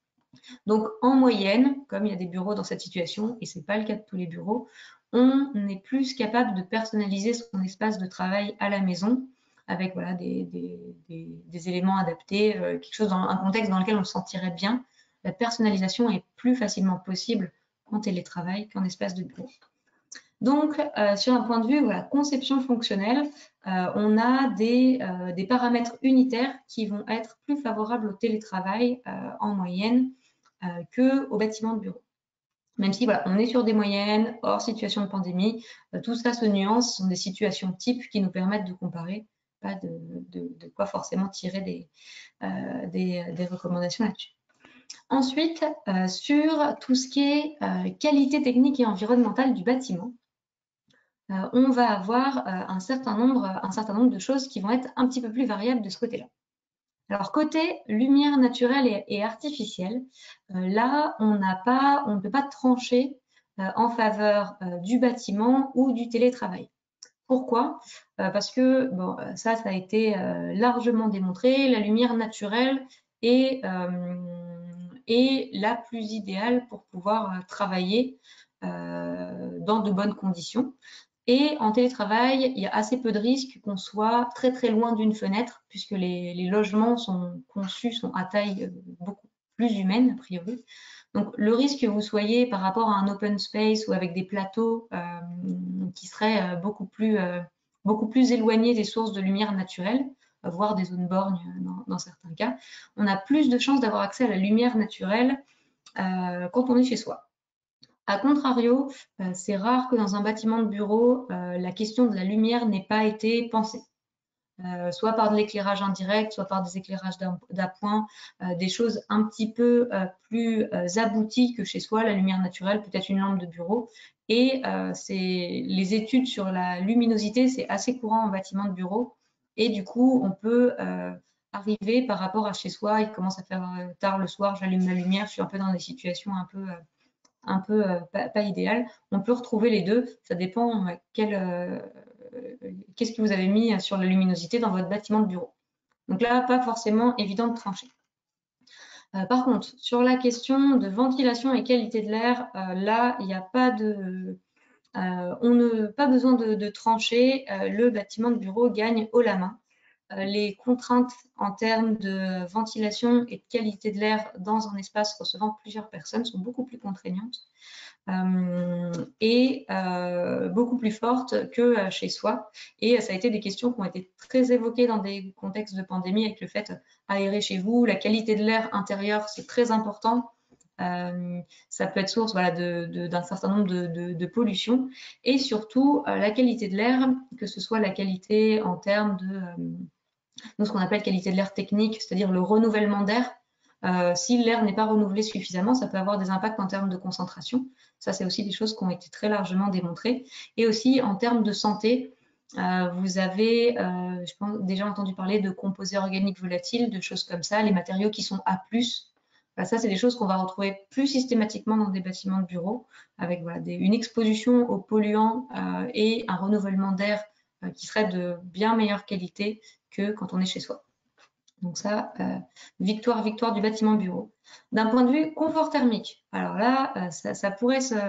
Donc en moyenne, comme il y a des bureaux dans cette situation, et ce n'est pas le cas de tous les bureaux, on est plus capable de personnaliser son espace de travail à la maison avec voilà, des, des, des, des éléments adaptés, euh, quelque chose dans un contexte dans lequel on se sentirait bien. La personnalisation est plus facilement possible en télétravail qu'en espace de bureau. Donc, euh, sur un point de vue voilà, conception fonctionnelle, euh, on a des, euh, des paramètres unitaires qui vont être plus favorables au télétravail euh, en moyenne euh, qu'au bâtiment de bureau. Même si voilà, on est sur des moyennes, hors situation de pandémie, euh, tout ça se nuance, ce sont des situations types qui nous permettent de comparer, pas de, de, de quoi forcément tirer des, euh, des, des recommandations là-dessus. Ensuite, euh, sur tout ce qui est euh, qualité technique et environnementale du bâtiment, euh, on va avoir euh, un, certain nombre, un certain nombre de choses qui vont être un petit peu plus variables de ce côté-là. Alors, côté lumière naturelle et, et artificielle, euh, là, on n'a pas, on ne peut pas trancher euh, en faveur euh, du bâtiment ou du télétravail. Pourquoi? euh, Parce que bon, ça, ça a été euh, largement démontré. La lumière naturelle est, euh, est la plus idéale pour pouvoir euh, travailler euh, dans de bonnes conditions. Et en télétravail, il y a assez peu de risques qu'on soit très très loin d'une fenêtre, puisque les, les logements sont conçus, sont à taille beaucoup plus humaine, a priori. Donc le risque que vous soyez par rapport à un open space ou avec des plateaux euh, qui seraient beaucoup plus, euh, beaucoup plus éloignés des sources de lumière naturelle, voire des zones borgnes dans, dans certains cas, on a plus de chances d'avoir accès à la lumière naturelle euh, quand on est chez soi. A contrario, euh, c'est rare que dans un bâtiment de bureau, euh, la question de la lumière n'ait pas été pensée. Euh, soit par de l'éclairage indirect, soit par des éclairages d'appoint, euh, des choses un petit peu euh, plus euh, abouties que chez soi, la lumière naturelle, peut-être une lampe de bureau. Et euh, les études sur la luminosité, c'est assez courant en bâtiment de bureau. Et du coup, on peut euh, arriver par rapport à chez soi, il commence à faire euh, tard le soir, j'allume la lumière, je suis un peu dans des situations un peu... Euh, un peu euh, pas, pas idéal. On peut retrouver les deux, ça dépend euh, quel, euh, qu'est-ce que vous avez mis sur la luminosité dans votre bâtiment de bureau. Donc là, pas forcément évident de trancher. Euh, par contre, sur la question de ventilation et qualité de l'air, euh, là, il n'y a pas de... Euh, on n'a pas besoin de, de trancher, euh, le bâtiment de bureau gagne haut la main. Euh, les contraintes en termes de ventilation et de qualité de l'air dans un espace recevant plusieurs personnes sont beaucoup plus contraignantes euh, et euh, beaucoup plus fortes que chez soi. Et ça a été des questions qui ont été très évoquées dans des contextes de pandémie avec le fait aérer chez vous, la qualité de l'air intérieur, c'est très important. Euh, ça peut être source voilà, d'un certain nombre de, de, de pollutions et surtout euh, la qualité de l'air, que ce soit la qualité en termes de euh, nous, ce qu'on appelle qualité de l'air technique, c'est-à-dire le renouvellement d'air. Euh, si l'air n'est pas renouvelé suffisamment, ça peut avoir des impacts en termes de concentration. Ça, c'est aussi des choses qui ont été très largement démontrées. Et aussi en termes de santé, euh, vous avez, euh, je pense, déjà entendu parler de composés organiques volatiles, de choses comme ça, les matériaux qui sont A plus. Voilà, ça, c'est des choses qu'on va retrouver plus systématiquement dans des bâtiments de bureaux, avec voilà, des, une exposition aux polluants euh, et un renouvellement d'air euh, qui serait de bien meilleure qualité que quand on est chez soi. Donc ça, euh, victoire, victoire du bâtiment bureau. D'un point de vue confort thermique, alors là, euh, ça, ça pourrait se,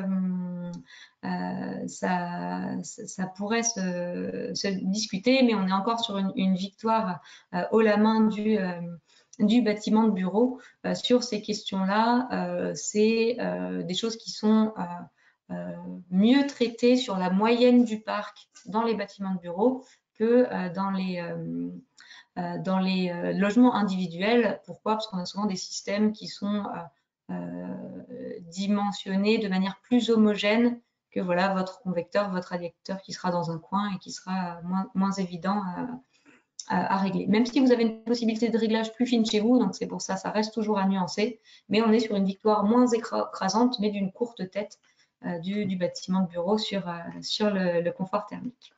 euh, ça, ça pourrait se, se discuter, mais on est encore sur une, une victoire euh, haut la main du, euh, du bâtiment de bureau euh, sur ces questions-là. Euh, c'est euh, des choses qui sont euh, euh, mieux traitées sur la moyenne du parc dans les bâtiments de bureau que euh, dans les euh, dans les euh, logements individuels. Pourquoi? Parce qu'on a souvent des systèmes qui sont euh, euh, dimensionnés de manière plus homogène que voilà, votre convecteur, votre radiateur qui sera dans un coin et qui sera moins, moins évident à, à régler. Même si vous avez une possibilité de réglage plus fine chez vous, donc c'est pour ça, ça reste toujours à nuancer, mais on est sur une victoire moins écrasante, mais d'une courte tête euh, du, du bâtiment de bureau sur, euh, sur le, le confort thermique.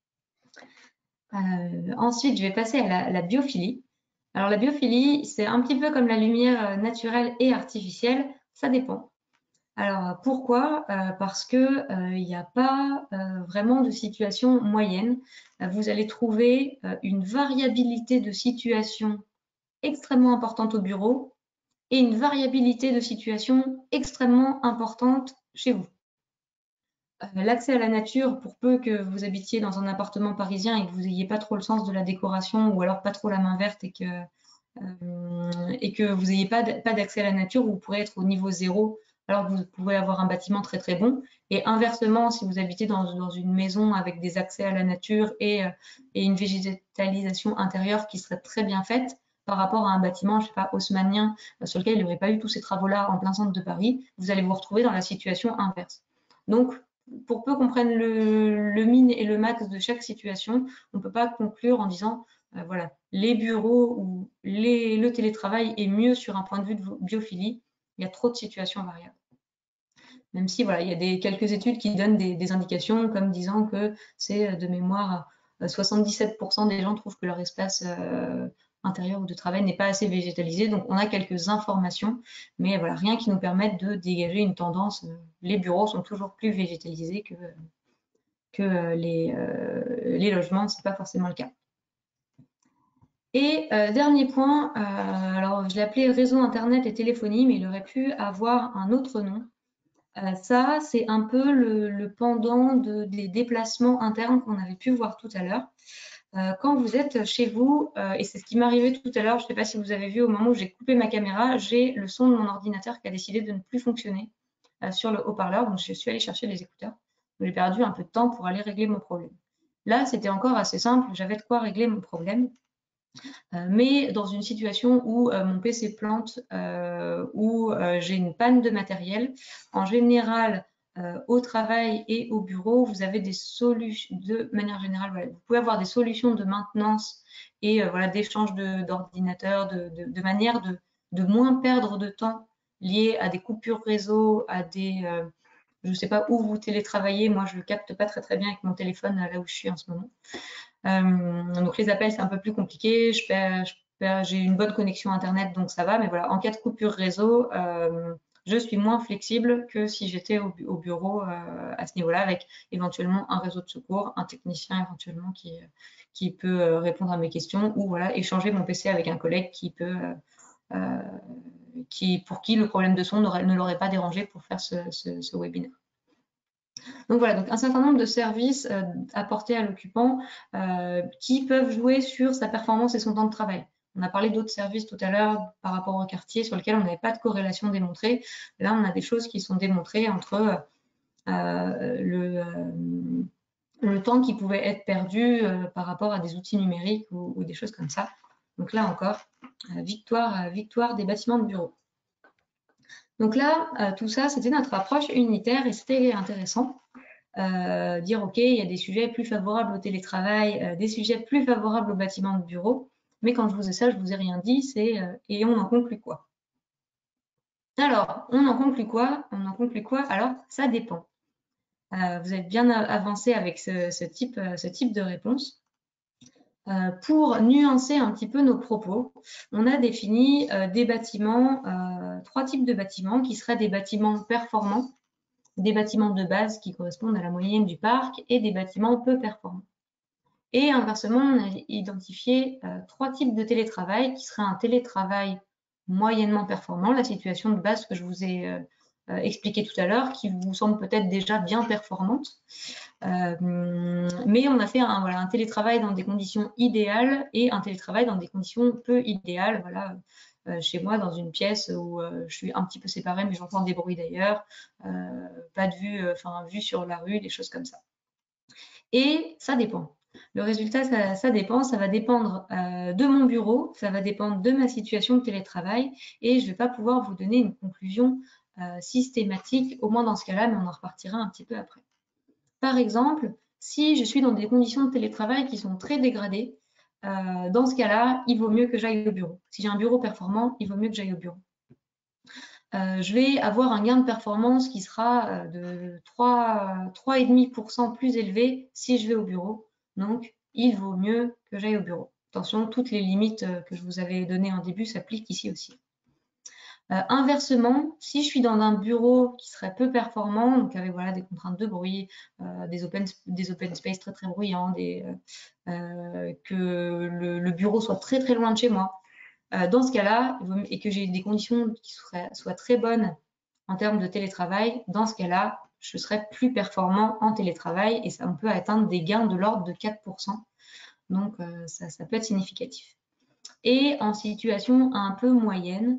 Euh, ensuite, je vais passer à la, la biophilie. Alors la biophilie, c'est un petit peu comme la lumière naturelle et artificielle, ça dépend. Alors pourquoi? euh, Parce que euh, il n'y a pas euh, vraiment de situation moyenne. Vous allez trouver euh, une variabilité de situation extrêmement importante au bureau et une variabilité de situation extrêmement importante chez vous. Euh, L'accès à la nature, pour peu que vous habitiez dans un appartement parisien et que vous n'ayez pas trop le sens de la décoration ou alors pas trop la main verte et que, euh, et que vous n'ayez pas d'accès à la nature, vous pourrez être au niveau zéro alors que vous pouvez avoir un bâtiment très très bon. Et inversement, si vous habitez dans, dans une maison avec des accès à la nature et, euh, et une végétalisation intérieure qui serait très bien faite par rapport à un bâtiment, je sais pas, haussmannien, sur lequel il n'y aurait pas eu tous ces travaux-là en plein centre de Paris, vous allez vous retrouver dans la situation inverse. Donc, pour peu qu'on prenne le, le min et le max de chaque situation, on ne peut pas conclure en disant euh, voilà, les bureaux ou les, le télétravail est mieux sur un point de vue de biophilie. Il y a trop de situations variables. Même si voilà, il y a des, quelques études qui donnent des, des indications comme disant que c'est de mémoire soixante-dix-sept pour cent des gens trouvent que leur espace euh, intérieur ou de travail n'est pas assez végétalisé. Donc on a quelques informations, mais voilà, rien qui nous permette de dégager une tendance. Les bureaux sont toujours plus végétalisés que, que les, euh, les logements, ce n'est pas forcément le cas. Et euh, dernier point, euh, alors je l'ai appelé réseau internet et téléphonie, mais il aurait pu avoir un autre nom. Euh, ça, c'est un peu le, le pendant de, des déplacements internes qu'on avait pu voir tout à l'heure. Euh, quand vous êtes chez vous, euh, et c'est ce qui m'est arrivé tout à l'heure, je ne sais pas si vous avez vu, au moment où j'ai coupé ma caméra, j'ai le son de mon ordinateur qui a décidé de ne plus fonctionner euh, sur le haut-parleur, donc je suis allée chercher les écouteurs. J'ai perdu un peu de temps pour aller régler mon problème. Là, c'était encore assez simple, j'avais de quoi régler mon problème. Euh, mais dans une situation où euh, mon P C plante, euh, où euh, j'ai une panne de matériel, en général, euh, au travail et au bureau, vous avez des solutions, de manière générale, voilà, vous pouvez avoir des solutions de maintenance et euh, voilà, d'échange d'ordinateurs, de, de, de, de manière de, de moins perdre de temps lié à des coupures réseau, à des... Euh, je ne sais pas où vous télétravaillez, moi je ne le capte pas très très bien avec mon téléphone là où je suis en ce moment. Euh, donc les appels c'est un peu plus compliqué, je perds, je perds, j'ai une bonne connexion internet donc ça va, mais voilà, en cas de coupure réseau, euh, je suis moins flexible que si j'étais au, au bureau euh, à ce niveau-là avec éventuellement un réseau de secours, un technicien éventuellement qui, qui peut répondre à mes questions ou voilà, échanger mon P C avec un collègue qui peut, euh, qui, pour qui le problème de son ne l'aurait pas dérangé pour faire ce, ce, ce webinaire. Donc voilà, donc un certain nombre de services euh, apportés à l'occupant euh, qui peuvent jouer sur sa performance et son temps de travail. On a parlé d'autres services tout à l'heure par rapport au quartier sur lesquels on n'avait pas de corrélation démontrée. Là, on a des choses qui sont démontrées entre euh, le, euh, le temps qui pouvait être perdu euh, par rapport à des outils numériques ou, ou des choses comme ça. Donc là encore, euh, victoire, victoire des bâtiments de bureau. Donc là, euh, tout ça, c'était notre approche unitaire et c'était intéressant. Euh, dire ok, il y a des sujets plus favorables au télétravail, euh, des sujets plus favorables au bâtiment de bureau, mais quand je vous ai ça, je vous ai rien dit, c'est euh, et on en conclut quoi? Alors, on en conclut quoi? On en conclut quoi? Alors, ça dépend. Euh, vous êtes bien avancé avec ce, ce, type, ce type de réponse. Euh, pour nuancer un petit peu nos propos, on a défini euh, des bâtiments, euh, trois types de bâtiments qui seraient des bâtiments performants, des bâtiments de base qui correspondent à la moyenne du parc et des bâtiments peu performants. Et inversement, on a identifié euh, trois types de télétravail qui seraient un télétravail moyennement performant, la situation de base que je vous ai euh, euh, expliqué tout à l'heure, qui vous semble peut-être déjà bien performante. Euh, mais on a fait un, voilà, un télétravail dans des conditions idéales et un télétravail dans des conditions peu idéales. Voilà, euh, chez moi, dans une pièce où euh, je suis un petit peu séparée, mais j'entends des bruits d'ailleurs, euh, pas de vue, enfin, vue sur la rue, des choses comme ça. Et ça dépend. Le résultat, ça, ça dépend, ça va dépendre euh, de mon bureau, ça va dépendre de ma situation de télétravail et je ne vais pas pouvoir vous donner une conclusion euh, systématique, au moins dans ce cas-là, mais on en repartira un petit peu après. Par exemple, si je suis dans des conditions de télétravail qui sont très dégradées, euh, dans ce cas-là, il vaut mieux que j'aille au bureau. Si j'ai un bureau performant, il vaut mieux que j'aille au bureau. Euh, je vais avoir un gain de performance qui sera de trois virgule cinq pour cent plus élevé si je vais au bureau. Donc, il vaut mieux que j'aille au bureau. Attention, toutes les limites que je vous avais données en début s'appliquent ici aussi. Euh, inversement, si je suis dans un bureau qui serait peu performant, donc avec voilà, des contraintes de bruit, euh, des, open, des open space très très bruyants, des, euh, que le, le bureau soit très très loin de chez moi, euh, dans ce cas-là, et que j'ai des conditions qui soient, soient très bonnes en termes de télétravail, dans ce cas-là, je serai plus performant en télétravail et ça, on peut atteindre des gains de l'ordre de quatre pour cent. Donc, euh, ça, ça peut être significatif. Et en situation un peu moyenne,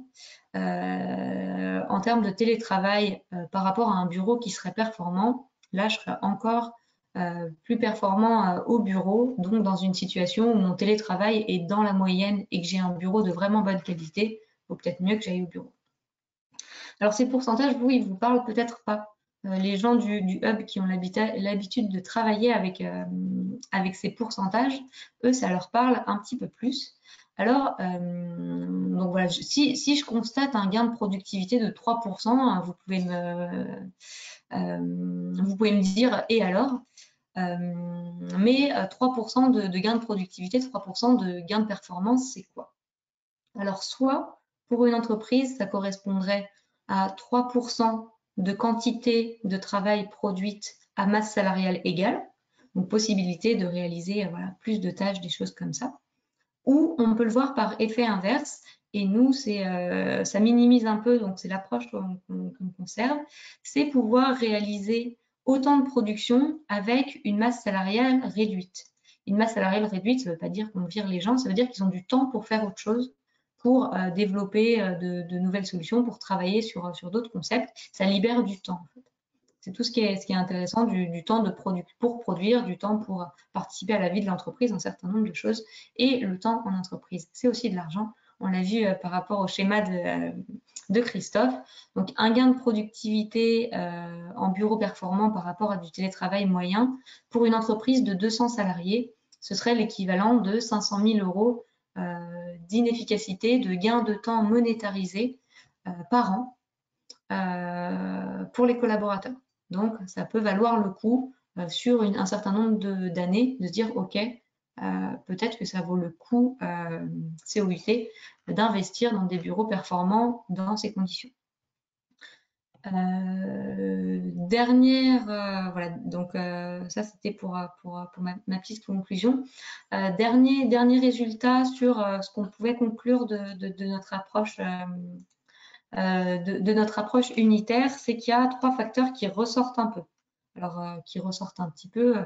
euh, en termes de télétravail euh, par rapport à un bureau qui serait performant, là, je serais encore euh, plus performant euh, au bureau, donc dans une situation où mon télétravail est dans la moyenne et que j'ai un bureau de vraiment bonne qualité, il vaut peut-être mieux que j'aille au bureau. Alors, ces pourcentages, vous, ils ne vous parlent peut-être pas. Euh, les gens du, du hub qui ont l'habitude de travailler avec, euh, avec ces pourcentages, eux, ça leur parle un petit peu plus. Alors, euh, donc voilà, je, si, si je constate un gain de productivité de trois pour cent, vous pouvez me, euh, vous pouvez me dire « et alors ?» euh, Mais trois pour cent de, de gain de productivité, trois pour cent de gain de performance, c'est quoi? Alors, soit pour une entreprise, ça correspondrait à trois pour cent de quantité de travail produite à masse salariale égale, donc possibilité de réaliser voilà, plus de tâches, des choses comme ça. Ou on peut le voir par effet inverse, et nous, c'est, euh, ça minimise un peu, donc c'est l'approche qu'on qu'on conserve, c'est pouvoir réaliser autant de production avec une masse salariale réduite. Une masse salariale réduite, ça ne veut pas dire qu'on vire les gens, ça veut dire qu'ils ont du temps pour faire autre chose, pour euh, développer euh, de, de nouvelles solutions, pour travailler sur, sur d'autres concepts. Ça libère du temps, en fait. C'est tout ce qui est, ce qui est intéressant du, du temps de produ pour produire, du temps pour participer à la vie de l'entreprise, un certain nombre de choses, et le temps en entreprise. C'est aussi de l'argent. On l'a vu euh, par rapport au schéma de, euh, de Christophe. Donc, un gain de productivité euh, en bureau performant par rapport à du télétravail moyen pour une entreprise de deux cents salariés, ce serait l'équivalent de cinq cent mille euros euh, d'inefficacité, de gain de temps monétarisé euh, par an euh, pour les collaborateurs. Donc, ça peut valoir le coup euh, sur une, un certain nombre d'années de, de se dire, OK, euh, peut-être que ça vaut le coup, euh, C O U T, d'investir dans des bureaux performants dans ces conditions. Euh, dernière, euh, voilà, donc euh, ça c'était pour, pour, pour ma, ma petite conclusion. Euh, dernier, dernier résultat sur euh, ce qu'on pouvait conclure de, de, de notre approche euh, Euh, de, de notre approche unitaire, c'est qu'il y a trois facteurs qui ressortent un peu. Alors, euh, qui ressortent un petit peu,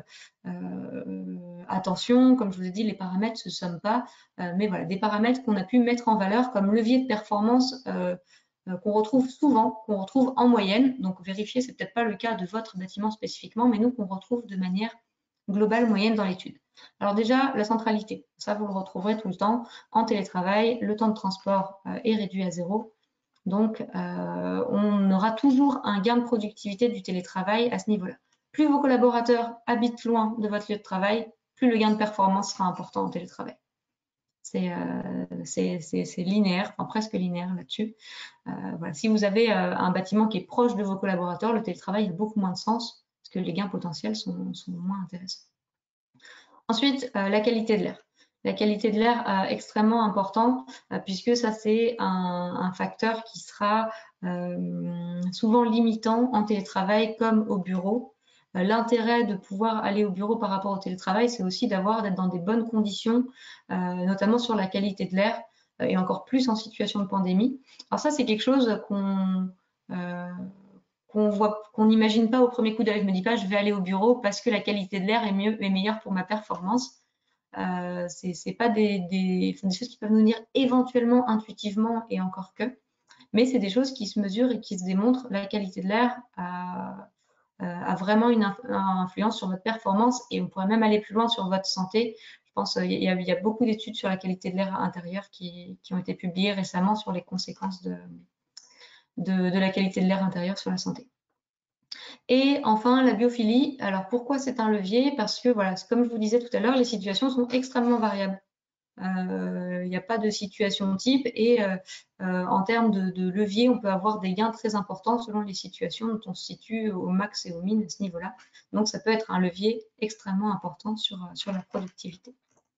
euh, attention, comme je vous ai dit, les paramètres ne se somment pas, euh, mais voilà, des paramètres qu'on a pu mettre en valeur comme levier de performance euh, euh, qu'on retrouve souvent, qu'on retrouve en moyenne. Donc, vérifiez, c'est peut-être pas le cas de votre bâtiment spécifiquement, mais nous, qu'on retrouve de manière globale, moyenne dans l'étude. Alors déjà, la centralité, ça, vous le retrouverez tout le temps. En télétravail, le temps de transport euh, est réduit à zéro. Donc, euh, on aura toujours un gain de productivité du télétravail à ce niveau-là. Plus vos collaborateurs habitent loin de votre lieu de travail, plus le gain de performance sera important en télétravail. C'est euh, linéaire, enfin presque linéaire là-dessus. Euh, voilà. Si vous avez euh, un bâtiment qui est proche de vos collaborateurs, le télétravail a beaucoup moins de sens parce que les gains potentiels sont, sont moins intéressants. Ensuite, euh, la qualité de l'air. La qualité de l'air euh, extrêmement important euh, puisque ça c'est un, un facteur qui sera euh, souvent limitant en télétravail comme au bureau. Euh, L'intérêt de pouvoir aller au bureau par rapport au télétravail, c'est aussi d'avoir d'être dans des bonnes conditions, euh, notamment sur la qualité de l'air euh, et encore plus en situation de pandémie. Alors ça c'est quelque chose qu'on euh, qu'on voit, qu'on n'imagine pas au premier coup d'œil. Je me dis pas je vais aller au bureau parce que la qualité de l'air est mieux, est meilleure pour ma performance. Euh, c'est pas des, des, des choses qui peuvent nous dire éventuellement intuitivement et encore que, mais c'est des choses qui se mesurent et qui se démontrent. La qualité de l'air a, a vraiment une influence sur votre performance et on pourrait même aller plus loin sur votre santé. Je pense qu'il y, y a beaucoup d'études sur la qualité de l'air intérieur qui, qui ont été publiées récemment sur les conséquences de, de, de la qualité de l'air intérieur sur la santé. Et enfin, la biophilie. Alors, pourquoi c'est un levier? Parce que, voilà, comme je vous disais tout à l'heure, les situations sont extrêmement variables. il n'y a pas de situation type et euh, euh, en termes de, de levier, on peut avoir des gains très importants selon les situations dont on se situe au max et au min à ce niveau-là. Donc, ça peut être un levier extrêmement important sur, sur la productivité.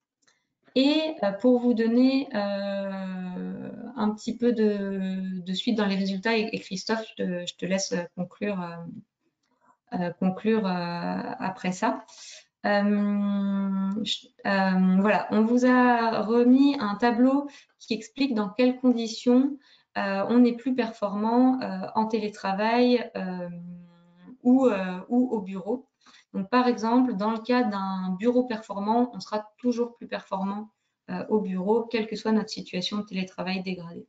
Et euh, pour vous donner euh, un petit peu de, de suite dans les résultats, et, et Christophe, je te, je te laisse conclure, euh, conclure euh, après ça. Euh, je, euh, voilà, on vous a remis un tableau qui explique dans quelles conditions euh, on est plus performant euh, en télétravail euh, ou, euh, ou au bureau. Donc, par exemple, dans le cas d'un bureau performant, on sera toujours plus performant euh, au bureau, quelle que soit notre situation de télétravail dégradée.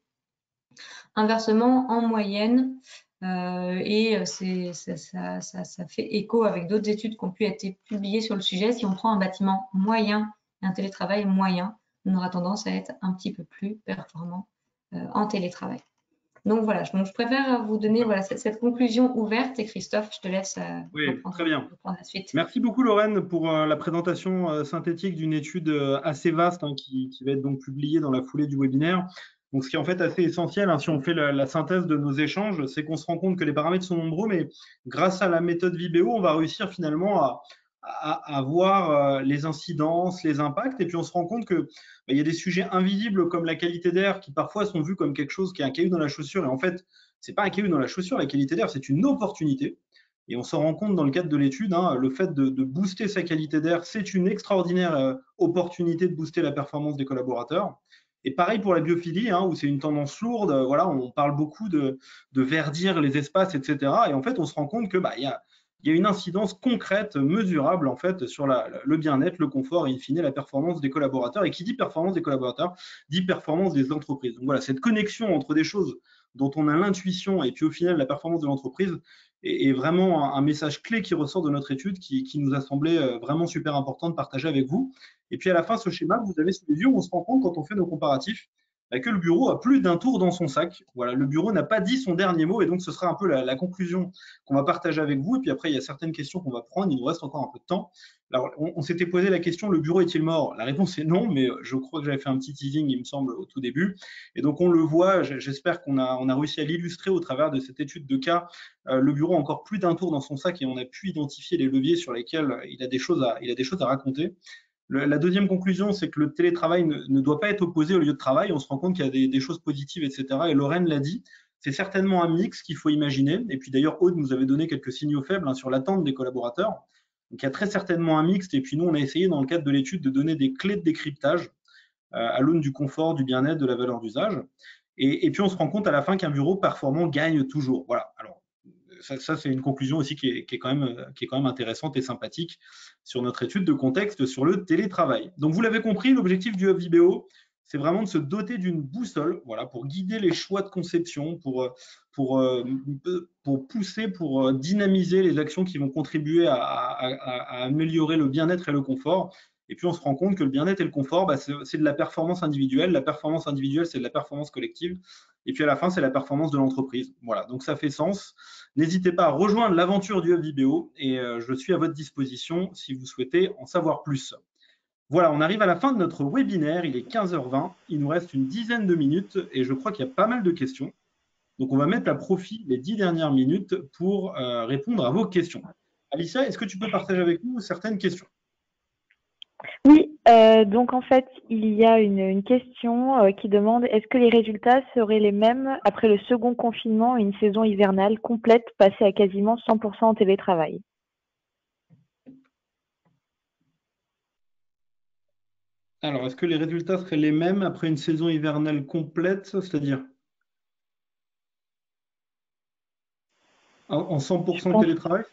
Inversement, en moyenne, euh, et c'est, ça, ça, ça, ça fait écho avec d'autres études qui ont pu être publiées sur le sujet, si on prend un bâtiment moyen et un télétravail moyen, on aura tendance à être un petit peu plus performant euh, en télétravail. Donc voilà, donc je préfère vous donner voilà, cette, cette conclusion ouverte et Christophe, je te laisse euh, oui, reprendre, très bien. reprendre la suite. Merci beaucoup Lorraine pour euh, la présentation euh, synthétique d'une étude euh, assez vaste hein, qui, qui va être donc publiée dans la foulée du webinaire. Donc ce qui est en fait assez essentiel hein, si on fait la, la synthèse de nos échanges, c'est qu'on se rend compte que les paramètres sont nombreux, mais grâce à la méthode Vibeo, on va réussir finalement à, à, à voir euh, les incidences, les impacts, et puis on se rend compte que bah, il y a des sujets invisibles comme la qualité d'air qui parfois sont vus comme quelque chose qui est un caillou dans la chaussure, et en fait, c'est pas un caillou dans la chaussure, la qualité d'air, c'est une opportunité. Et on se rend compte dans le cadre de l'étude, hein, le fait de, de booster sa qualité d'air, c'est une extraordinaire euh, opportunité de booster la performance des collaborateurs. Et pareil pour la biophilie, hein, où c'est une tendance lourde. Euh, voilà, on parle beaucoup de, de verdir les espaces, et cetera. Et en fait, on se rend compte que bah, y a, y a une incidence concrète, mesurable en fait sur la, le bien-être, le confort et in fine la performance des collaborateurs. Et qui dit performance des collaborateurs dit performance des entreprises. Donc voilà, cette connexion entre des choses dont on a l'intuition et puis au final la performance de l'entreprise est vraiment un message clé qui ressort de notre étude qui, qui nous a semblé vraiment super important de partager avec vous. Et puis à la fin, ce schéma que vous avez sous les yeux, on se rend compte quand on fait nos comparatifs que le bureau a plus d'un tour dans son sac. Voilà, le bureau n'a pas dit son dernier mot et donc ce sera un peu la, la conclusion qu'on va partager avec vous. Et puis après, il y a certaines questions qu'on va prendre. Il nous reste encore un peu de temps. Alors, on, on s'était posé la question, le bureau est-il mort? La réponse est non, mais je crois que j'avais fait un petit teasing, il me semble, au tout début. Et donc, on le voit, j'espère qu'on a, on a réussi à l'illustrer au travers de cette étude de cas. Euh, le bureau a encore plus d'un tour dans son sac et on a pu identifier les leviers sur lesquels il a des choses à, il a des choses à raconter. Le, la deuxième conclusion, c'est que le télétravail ne, ne doit pas être opposé au lieu de travail. On se rend compte qu'il y a des, des choses positives, et cetera. Et Lorraine l'a dit, c'est certainement un mix qu'il faut imaginer. Et puis d'ailleurs, Aude nous avait donné quelques signaux faibles hein, sur l'attente des collaborateurs. Donc il y a très certainement un mix. Et puis nous, on a essayé dans le cadre de l'étude de donner des clés de décryptage euh, à l'aune du confort, du bien-être, de la valeur d'usage. Et, et puis on se rend compte à la fin qu'un bureau performant gagne toujours. Voilà. Alors ça, ça c'est une conclusion aussi qui est, qui, est quand même, qui est quand même intéressante et sympathique sur notre étude de contexte sur le télétravail. Donc vous l'avez compris, l'objectif du Hub Vibeo, c'est vraiment de se doter d'une boussole, voilà, pour guider les choix de conception, pour, pour, pour pousser, pour dynamiser les actions qui vont contribuer à, à, à améliorer le bien-être et le confort. Et puis on se rend compte que le bien-être et le confort, bah, c'est de la performance individuelle. La performance individuelle, c'est de la performance collective. Et puis à la fin, c'est la performance de l'entreprise. Voilà, donc ça fait sens. N'hésitez pas à rejoindre l'aventure du Hub Vibeo et euh, je suis à votre disposition si vous souhaitez en savoir plus. Voilà, on arrive à la fin de notre webinaire. Il est quinze heures vingt. Il nous reste une dizaine de minutes et je crois qu'il y a pas mal de questions. Donc on va mettre à profit les dix dernières minutes pour euh, répondre à vos questions. Alicia, est-ce que tu peux partager avec nous certaines questions? Oui, euh, donc en fait, il y a une, une question euh, qui demande est-ce que les résultats seraient les mêmes après le second confinement et une saison hivernale complète passée à quasiment cent pour cent en télétravail? Alors, est-ce que les résultats seraient les mêmes après une saison hivernale complète, c'est-à-dire en, en cent pour cent de télétravail?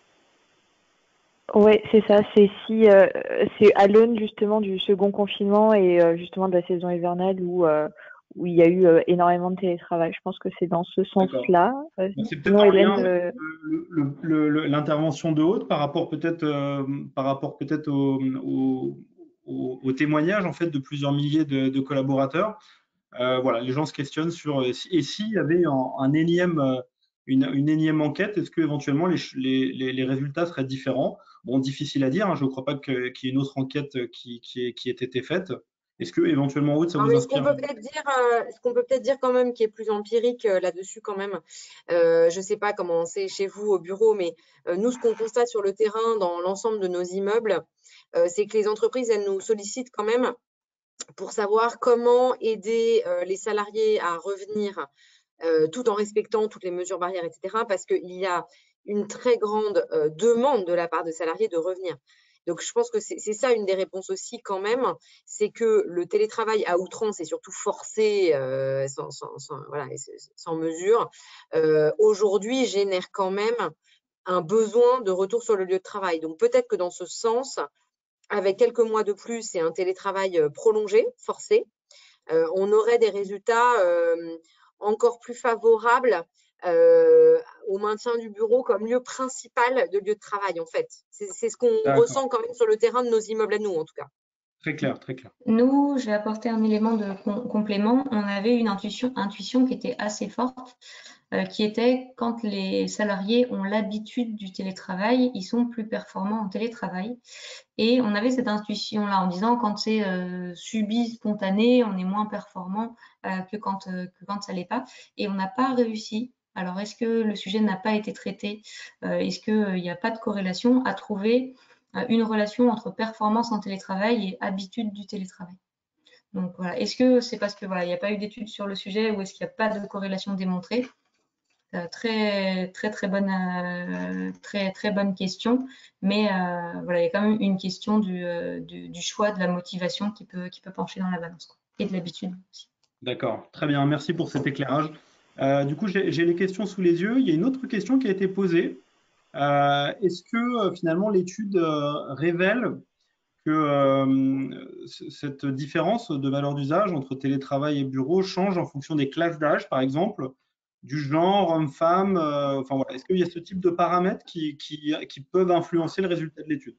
Oui, c'est ça. C'est si euh, c'est à l'aune justement du second confinement et euh, justement de la saison hivernale où euh, où il y a eu euh, énormément de télétravail. Je pense que c'est dans ce sens-là. Euh, c'est peut-être en Hélène, lien euh... avec l'intervention de Aude par rapport peut-être euh, par rapport peut-être au, au, au, au témoignage en fait de plusieurs milliers de, de collaborateurs. Euh, voilà, les gens se questionnent sur et s'il y avait un, un énième Une, une énième enquête, est-ce que éventuellement les, les, les résultats seraient différents? Bon, difficile à dire, hein, je ne crois pas qu'il y ait une autre enquête qui, qui, ait, qui ait été faite. Est-ce que éventuellement, Aude, ça Non, vous mais ce qu'on inspire? peut peut-être dire, euh, ce qu'on peut peut-être dire quand même qui est plus empirique euh, là-dessus quand même, euh, je ne sais pas comment c'est chez vous au bureau, mais euh, nous, ce qu'on constate sur le terrain dans l'ensemble de nos immeubles, euh, c'est que les entreprises, elles nous sollicitent quand même pour savoir comment aider euh, les salariés à revenir euh, tout en respectant toutes les mesures barrières, et cetera. Parce qu'il y a une très grande euh, demande de la part des salariés de revenir. Donc, je pense que c'est ça une des réponses aussi quand même, c'est que le télétravail à outrance et surtout forcé, euh, sans, sans, sans, voilà, sans mesure, euh, aujourd'hui génère quand même un besoin de retour sur le lieu de travail. Donc, peut-être que dans ce sens, avec quelques mois de plus et un télétravail prolongé, forcé, euh, on aurait des résultats euh, encore plus favorables euh, au maintien du bureau comme lieu principal de lieu de travail, en fait. C'est ce qu'on ressent quand même sur le terrain de nos immeubles à nous, en tout cas. Très clair, très clair. Nous, je vais apporter un élément de com complément. On avait une intuition, intuition qui était assez forte, euh, qui était quand les salariés ont l'habitude du télétravail, ils sont plus performants en télétravail. Et on avait cette intuition-là en disant quand c'est euh, subi, spontané, on est moins performant euh, que, quand, euh, que quand ça l'est pas. Et on n'a pas réussi. Alors, est-ce que le sujet n'a pas été traité? euh, Est-ce qu'il n'y a pas de corrélation à trouver euh, une relation entre performance en télétravail et habitude du télétravail? Donc voilà. Est-ce que c'est parce que voilà, il n'y a pas eu d'études sur le sujet ou est-ce qu'il n'y a pas de corrélation démontrée? Euh, très très très bonne euh, très très bonne question, mais euh, voilà, il y a quand même une question du, euh, du, du choix, de la motivation qui peut qui peut pencher dans la balance, quoi, et de l'habitude aussi. D'accord, très bien, merci pour cet éclairage. Euh, du coup, j'ai les questions sous les yeux. Il y a une autre question qui a été posée. Euh, Est-ce que euh, finalement l'étude euh, révèle que euh, cette différence de valeur d'usage entre télétravail et bureau change en fonction des classes d'âge, par exemple, du genre homme-femme, euh, enfin voilà. Est-ce qu'il y a ce type de paramètres qui, qui, qui peuvent influencer le résultat de l'étude?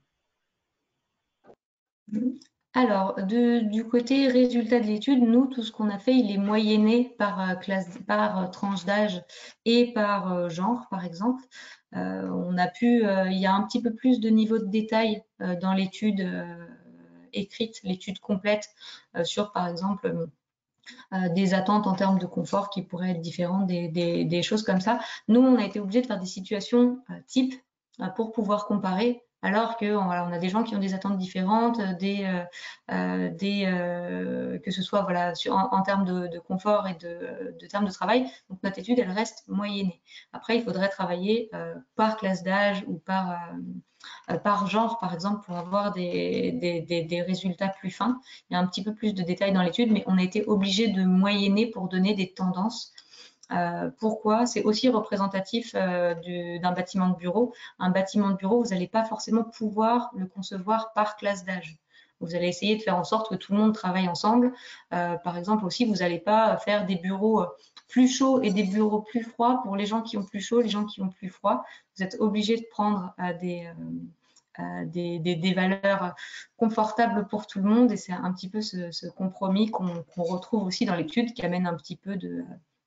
Alors, de, du côté résultat de l'étude, nous, tout ce qu'on a fait, il est moyenné par classe, par tranche d'âge et par genre, par exemple. Euh, on a pu, euh, il y a un petit peu plus de niveau de détail euh, dans l'étude euh, écrite, l'étude complète euh, sur, par exemple, euh, des attentes en termes de confort qui pourraient être différentes, des, des, des choses comme ça. Nous, on a été obligé de faire des situations euh, types euh, pour pouvoir comparer, alors que voilà, on a des gens qui ont des attentes différentes, des, euh, euh, des, euh, que ce soit voilà, sur, en, en termes de, de confort et de, de termes de travail. Donc notre étude, elle reste moyennée. Après, il faudrait travailler euh, par classe d'âge ou par, euh, par genre, par exemple, pour avoir des, des, des, des résultats plus fins. Il y a un petit peu plus de détails dans l'étude, mais on a été obligé de moyenner pour donner des tendances. Euh, pourquoi? C'est aussi représentatif euh, d'un bâtiment de bureau. Un bâtiment de bureau, vous n'allez pas forcément pouvoir le concevoir par classe d'âge. Vous allez essayer de faire en sorte que tout le monde travaille ensemble. Euh, par exemple aussi, vous n'allez pas faire des bureaux plus chauds et des bureaux plus froids pour les gens qui ont plus chaud, les gens qui ont plus froid. Vous êtes obligé de prendre euh, des... Euh, Euh, des, des, des valeurs confortables pour tout le monde, et c'est un petit peu ce, ce compromis qu'on qu'on retrouve aussi dans l'étude, qui amène un petit peu de,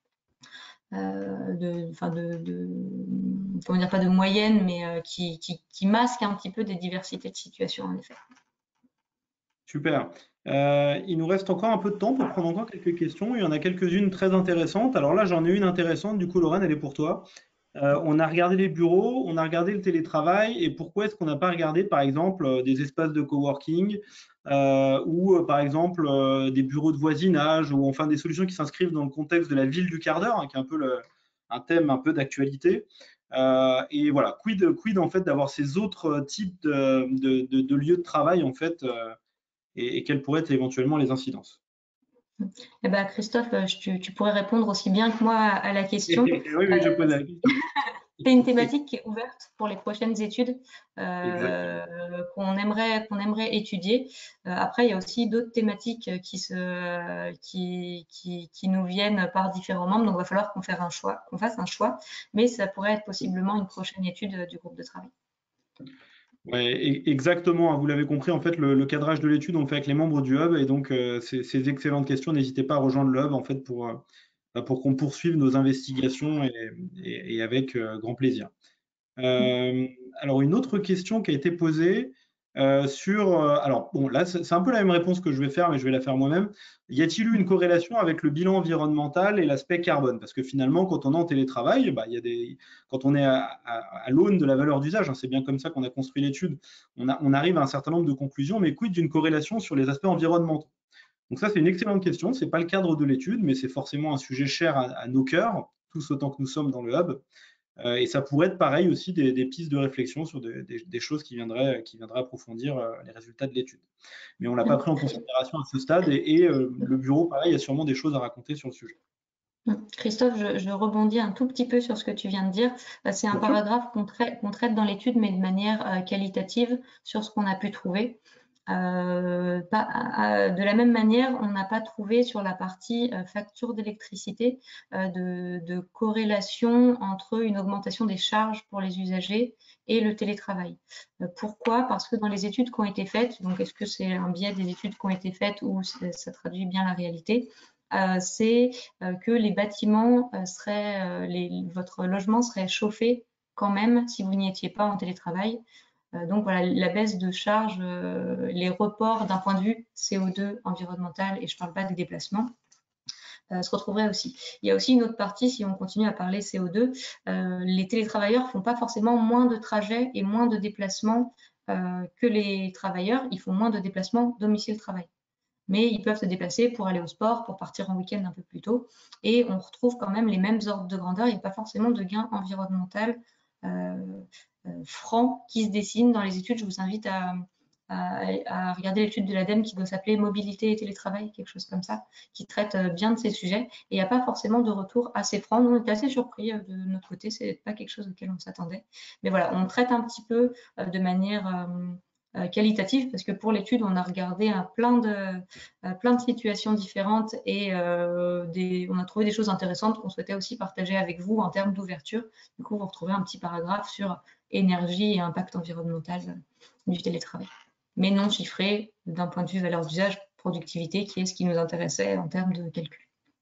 euh, de, enfin de, de, comment dire, pas de moyenne, mais euh, qui, qui, qui masque un petit peu des diversités de situations, en effet. Super. Euh, il nous reste encore un peu de temps pour prendre encore quelques questions. Il y en a quelques-unes très intéressantes. Alors là, j'en ai une intéressante. Du coup, Lorraine, elle est pour toi. Euh, on a regardé les bureaux, on a regardé le télétravail, et pourquoi est-ce qu'on n'a pas regardé, par exemple, euh, des espaces de coworking euh, ou, euh, par exemple, euh, des bureaux de voisinage, ou enfin des solutions qui s'inscrivent dans le contexte de la ville du quart d'heure, hein, qui est un peu le, un thème un peu d'actualité. Euh, et voilà, quid, quid en fait d'avoir ces autres types de, de, de, de lieux de travail en fait, euh, et, et quelles pourraient être éventuellement les incidences? Eh ben, Christophe, tu, tu pourrais répondre aussi bien que moi à la question. Oui, oui, je pose la question. C'est une thématique qui est ouverte pour les prochaines études euh, qu'on aimerait, qu'on aimerait étudier. Euh, après, il y a aussi d'autres thématiques qui, se, qui, qui, qui nous viennent par différents membres. Donc, il va falloir qu'on fasse un choix, qu'on fasse un choix. Mais ça pourrait être possiblement une prochaine étude du groupe de travail. Ouais, exactement, vous l'avez compris, en fait, le, le cadrage de l'étude, on le fait avec les membres du Hub, et donc euh, ces, ces excellentes questions, n'hésitez pas à rejoindre le Hub, en fait, pour, euh, pour qu'on poursuive nos investigations, et, et, et avec euh, grand plaisir. Euh, alors, une autre question qui a été posée, Euh, sur, euh, alors bon, là c'est un peu la même réponse que je vais faire, mais je vais la faire moi-même. Y a-t-il eu une corrélation avec le bilan environnemental et l'aspect carbone? Parce que finalement, quand on est en télétravail, bah, y a des, quand on est à, à, à l'aune de la valeur d'usage, hein, c'est bien comme ça qu'on a construit l'étude, on, on arrive à un certain nombre de conclusions, mais quid d'une corrélation sur les aspects environnementaux? Donc ça, c'est une excellente question. Ce n'est pas le cadre de l'étude, mais c'est forcément un sujet cher à, à nos cœurs, tous autant que nous sommes dans le hub. Euh, et ça pourrait être pareil aussi des, des pistes de réflexion sur des, des, des choses qui viendraient, qui viendraient approfondir euh, les résultats de l'étude. Mais on ne l'a pas pris en considération à ce stade et, et euh, le bureau, pareil, a sûrement des choses à raconter sur le sujet. Christophe, je, je rebondis un tout petit peu sur ce que tu viens de dire. C'est un paragraphe qu'on traite, qu'on traite dans l'étude, mais de manière euh, qualitative sur ce qu'on a pu trouver. Euh, pas, à, de la même manière, on n'a pas trouvé sur la partie euh, facture d'électricité euh, de, de corrélation entre une augmentation des charges pour les usagers et le télétravail. Euh, pourquoi? Parce que dans les études qui ont été faites, donc est-ce que c'est un biais des études qui ont été faites ou ça traduit bien la réalité? Euh, c'est euh, que les bâtiments euh, seraient, euh, les, votre logement serait chauffé quand même si vous n'y étiez pas en télétravail. Donc voilà, la baisse de charge, euh, les reports d'un point de vue C O deux environnemental, et je ne parle pas des déplacements, euh, se retrouveraient aussi. Il y a aussi une autre partie, si on continue à parler C O deux, euh, les télétravailleurs ne font pas forcément moins de trajets et moins de déplacements euh, que les travailleurs, ils font moins de déplacements domicile-travail. Mais ils peuvent se déplacer pour aller au sport, pour partir en week-end un peu plus tôt, et on retrouve quand même les mêmes ordres de grandeur, il n'y a pas forcément de gain environnemental euh, euh, franc qui se dessine dans les études. Je vous invite à, à, à regarder l'étude de l'ADEME qui doit s'appeler Mobilité et télétravail, quelque chose comme ça, qui traite bien de ces sujets. Et il n'y a pas forcément de retour assez franc. Nous, on était assez surpris de notre côté, c'est pas quelque chose auquel on s'attendait. Mais voilà, on traite un petit peu de manière euh, qualitative, parce que pour l'étude, on a regardé un plein de, euh, plein de situations différentes et euh, des, on a trouvé des choses intéressantes qu'on souhaitait aussi partager avec vous en termes d'ouverture. Du coup, vous retrouvez un petit paragraphe sur énergie et impact environnemental du télétravail, mais non chiffré d'un point de vue valeur d'usage, productivité, qui est ce qui nous intéressait en termes de calcul.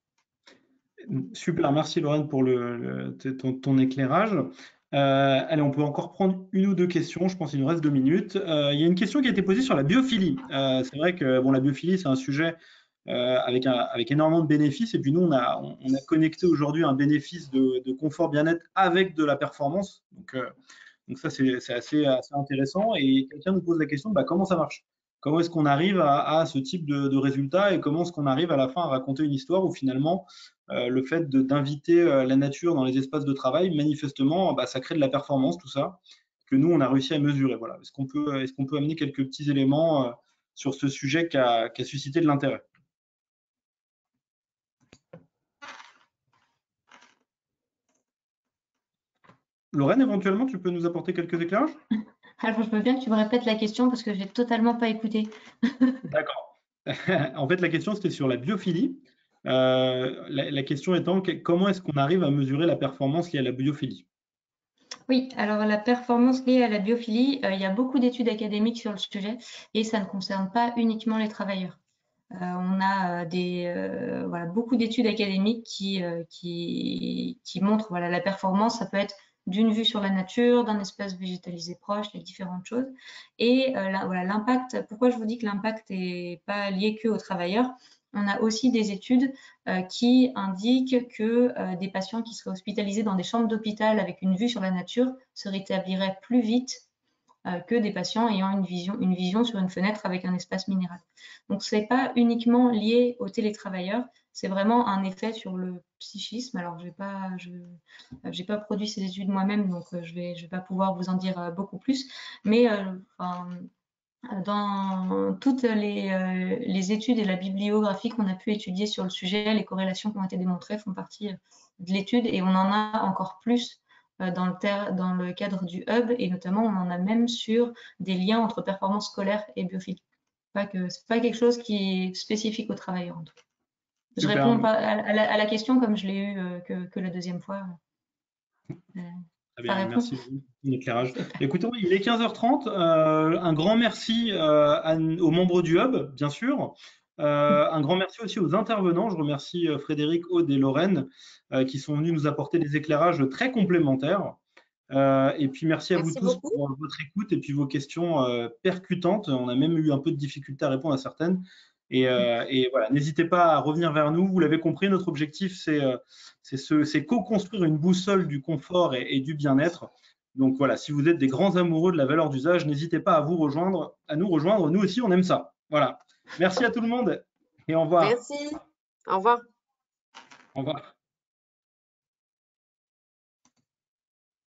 Super, merci Lorraine pour le, le, ton, ton éclairage. Euh, allez, on peut encore prendre une ou deux questions, je pense qu'il nous reste deux minutes. Euh, il y a une question qui a été posée sur la biophilie. Euh, c'est vrai que bon, la biophilie, c'est un sujet euh, avec, un, avec énormément de bénéfices, et puis nous, on a, on, on a connecté aujourd'hui un bénéfice de, de confort bien-être avec de la performance. Donc, euh, donc ça, c'est assez, assez intéressant. Et quelqu'un nous pose la question, bah, comment ça marche? Comment est-ce qu'on arrive à, à ce type de, de résultats et comment est-ce qu'on arrive à la fin à raconter une histoire où finalement euh, le fait d'inviter euh, la nature dans les espaces de travail, manifestement, bah, ça crée de la performance, tout ça, que nous, on a réussi à mesurer. Voilà. Est-ce qu'on peut, est-ce qu'on peut amener quelques petits éléments euh, sur ce sujet qui a, qui a suscité de l'intérêt? Lorraine, éventuellement, tu peux nous apporter quelques éclairages? Alors, je veux bien que tu me répètes la question parce que je n'ai totalement pas écouté. D'accord. En fait, la question, c'était sur la biophilie. Euh, la, la question étant, comment est-ce qu'on arrive à mesurer la performance liée à la biophilie? Oui, alors la performance liée à la biophilie, euh, il y a beaucoup d'études académiques sur le sujet et ça ne concerne pas uniquement les travailleurs. Euh, on a des, euh, voilà, beaucoup d'études académiques qui, euh, qui, qui montrent voilà, la performance. Ça peut être d'une vue sur la nature, d'un espace végétalisé proche, il y a différentes choses. Et euh, là, voilà, l'impact, pourquoi je vous dis que l'impact n'est pas lié que aux travailleurs? On a aussi des études euh, qui indiquent que euh, des patients qui seraient hospitalisés dans des chambres d'hôpital avec une vue sur la nature se rétabliraient plus vite euh, que des patients ayant une vision, une vision sur une fenêtre avec un espace minéral. Donc, ce n'est pas uniquement lié aux télétravailleurs, c'est vraiment un effet sur le psychisme. Alors, je n'ai pas, je, pas produit ces études moi-même, donc je ne vais, je vais pas pouvoir vous en dire beaucoup plus. Mais euh, enfin, dans toutes les, euh, les études et la bibliographie qu'on a pu étudier sur le sujet, les corrélations qui ont été démontrées font partie de l'étude et on en a encore plus dans le, ter dans le cadre du hub et notamment on en a même sur des liens entre performance scolaire et biophilie. Ce n'est pas quelque chose qui est spécifique aux travailleurs en tout cas. Je ne réponds pas à la, à la question comme je l'ai eu euh, que, que la deuxième fois. Euh, Très bien, merci pour l'éclairage. Écoutez, il est quinze heures trente. Euh, un grand merci euh, à, aux membres du Hub, bien sûr. Euh, un grand merci aussi aux intervenants. Je remercie Frédéric, Aude et Lorraine euh, qui sont venus nous apporter des éclairages très complémentaires. Euh, et puis merci à Merci vous tous beaucoup. pour votre écoute et puis vos questions euh, percutantes. On a même eu un peu de difficulté à répondre à certaines. Et, euh, et voilà, n'hésitez pas à revenir vers nous. Vous l'avez compris, notre objectif, c'est euh, c'est co-construire une boussole du confort et, et du bien-être. Donc voilà, si vous êtes des grands amoureux de la valeur d'usage, n'hésitez pas à vous rejoindre, à nous rejoindre. Nous aussi, on aime ça. Voilà. Merci à tout le monde et au revoir. Merci. Au revoir. Au revoir.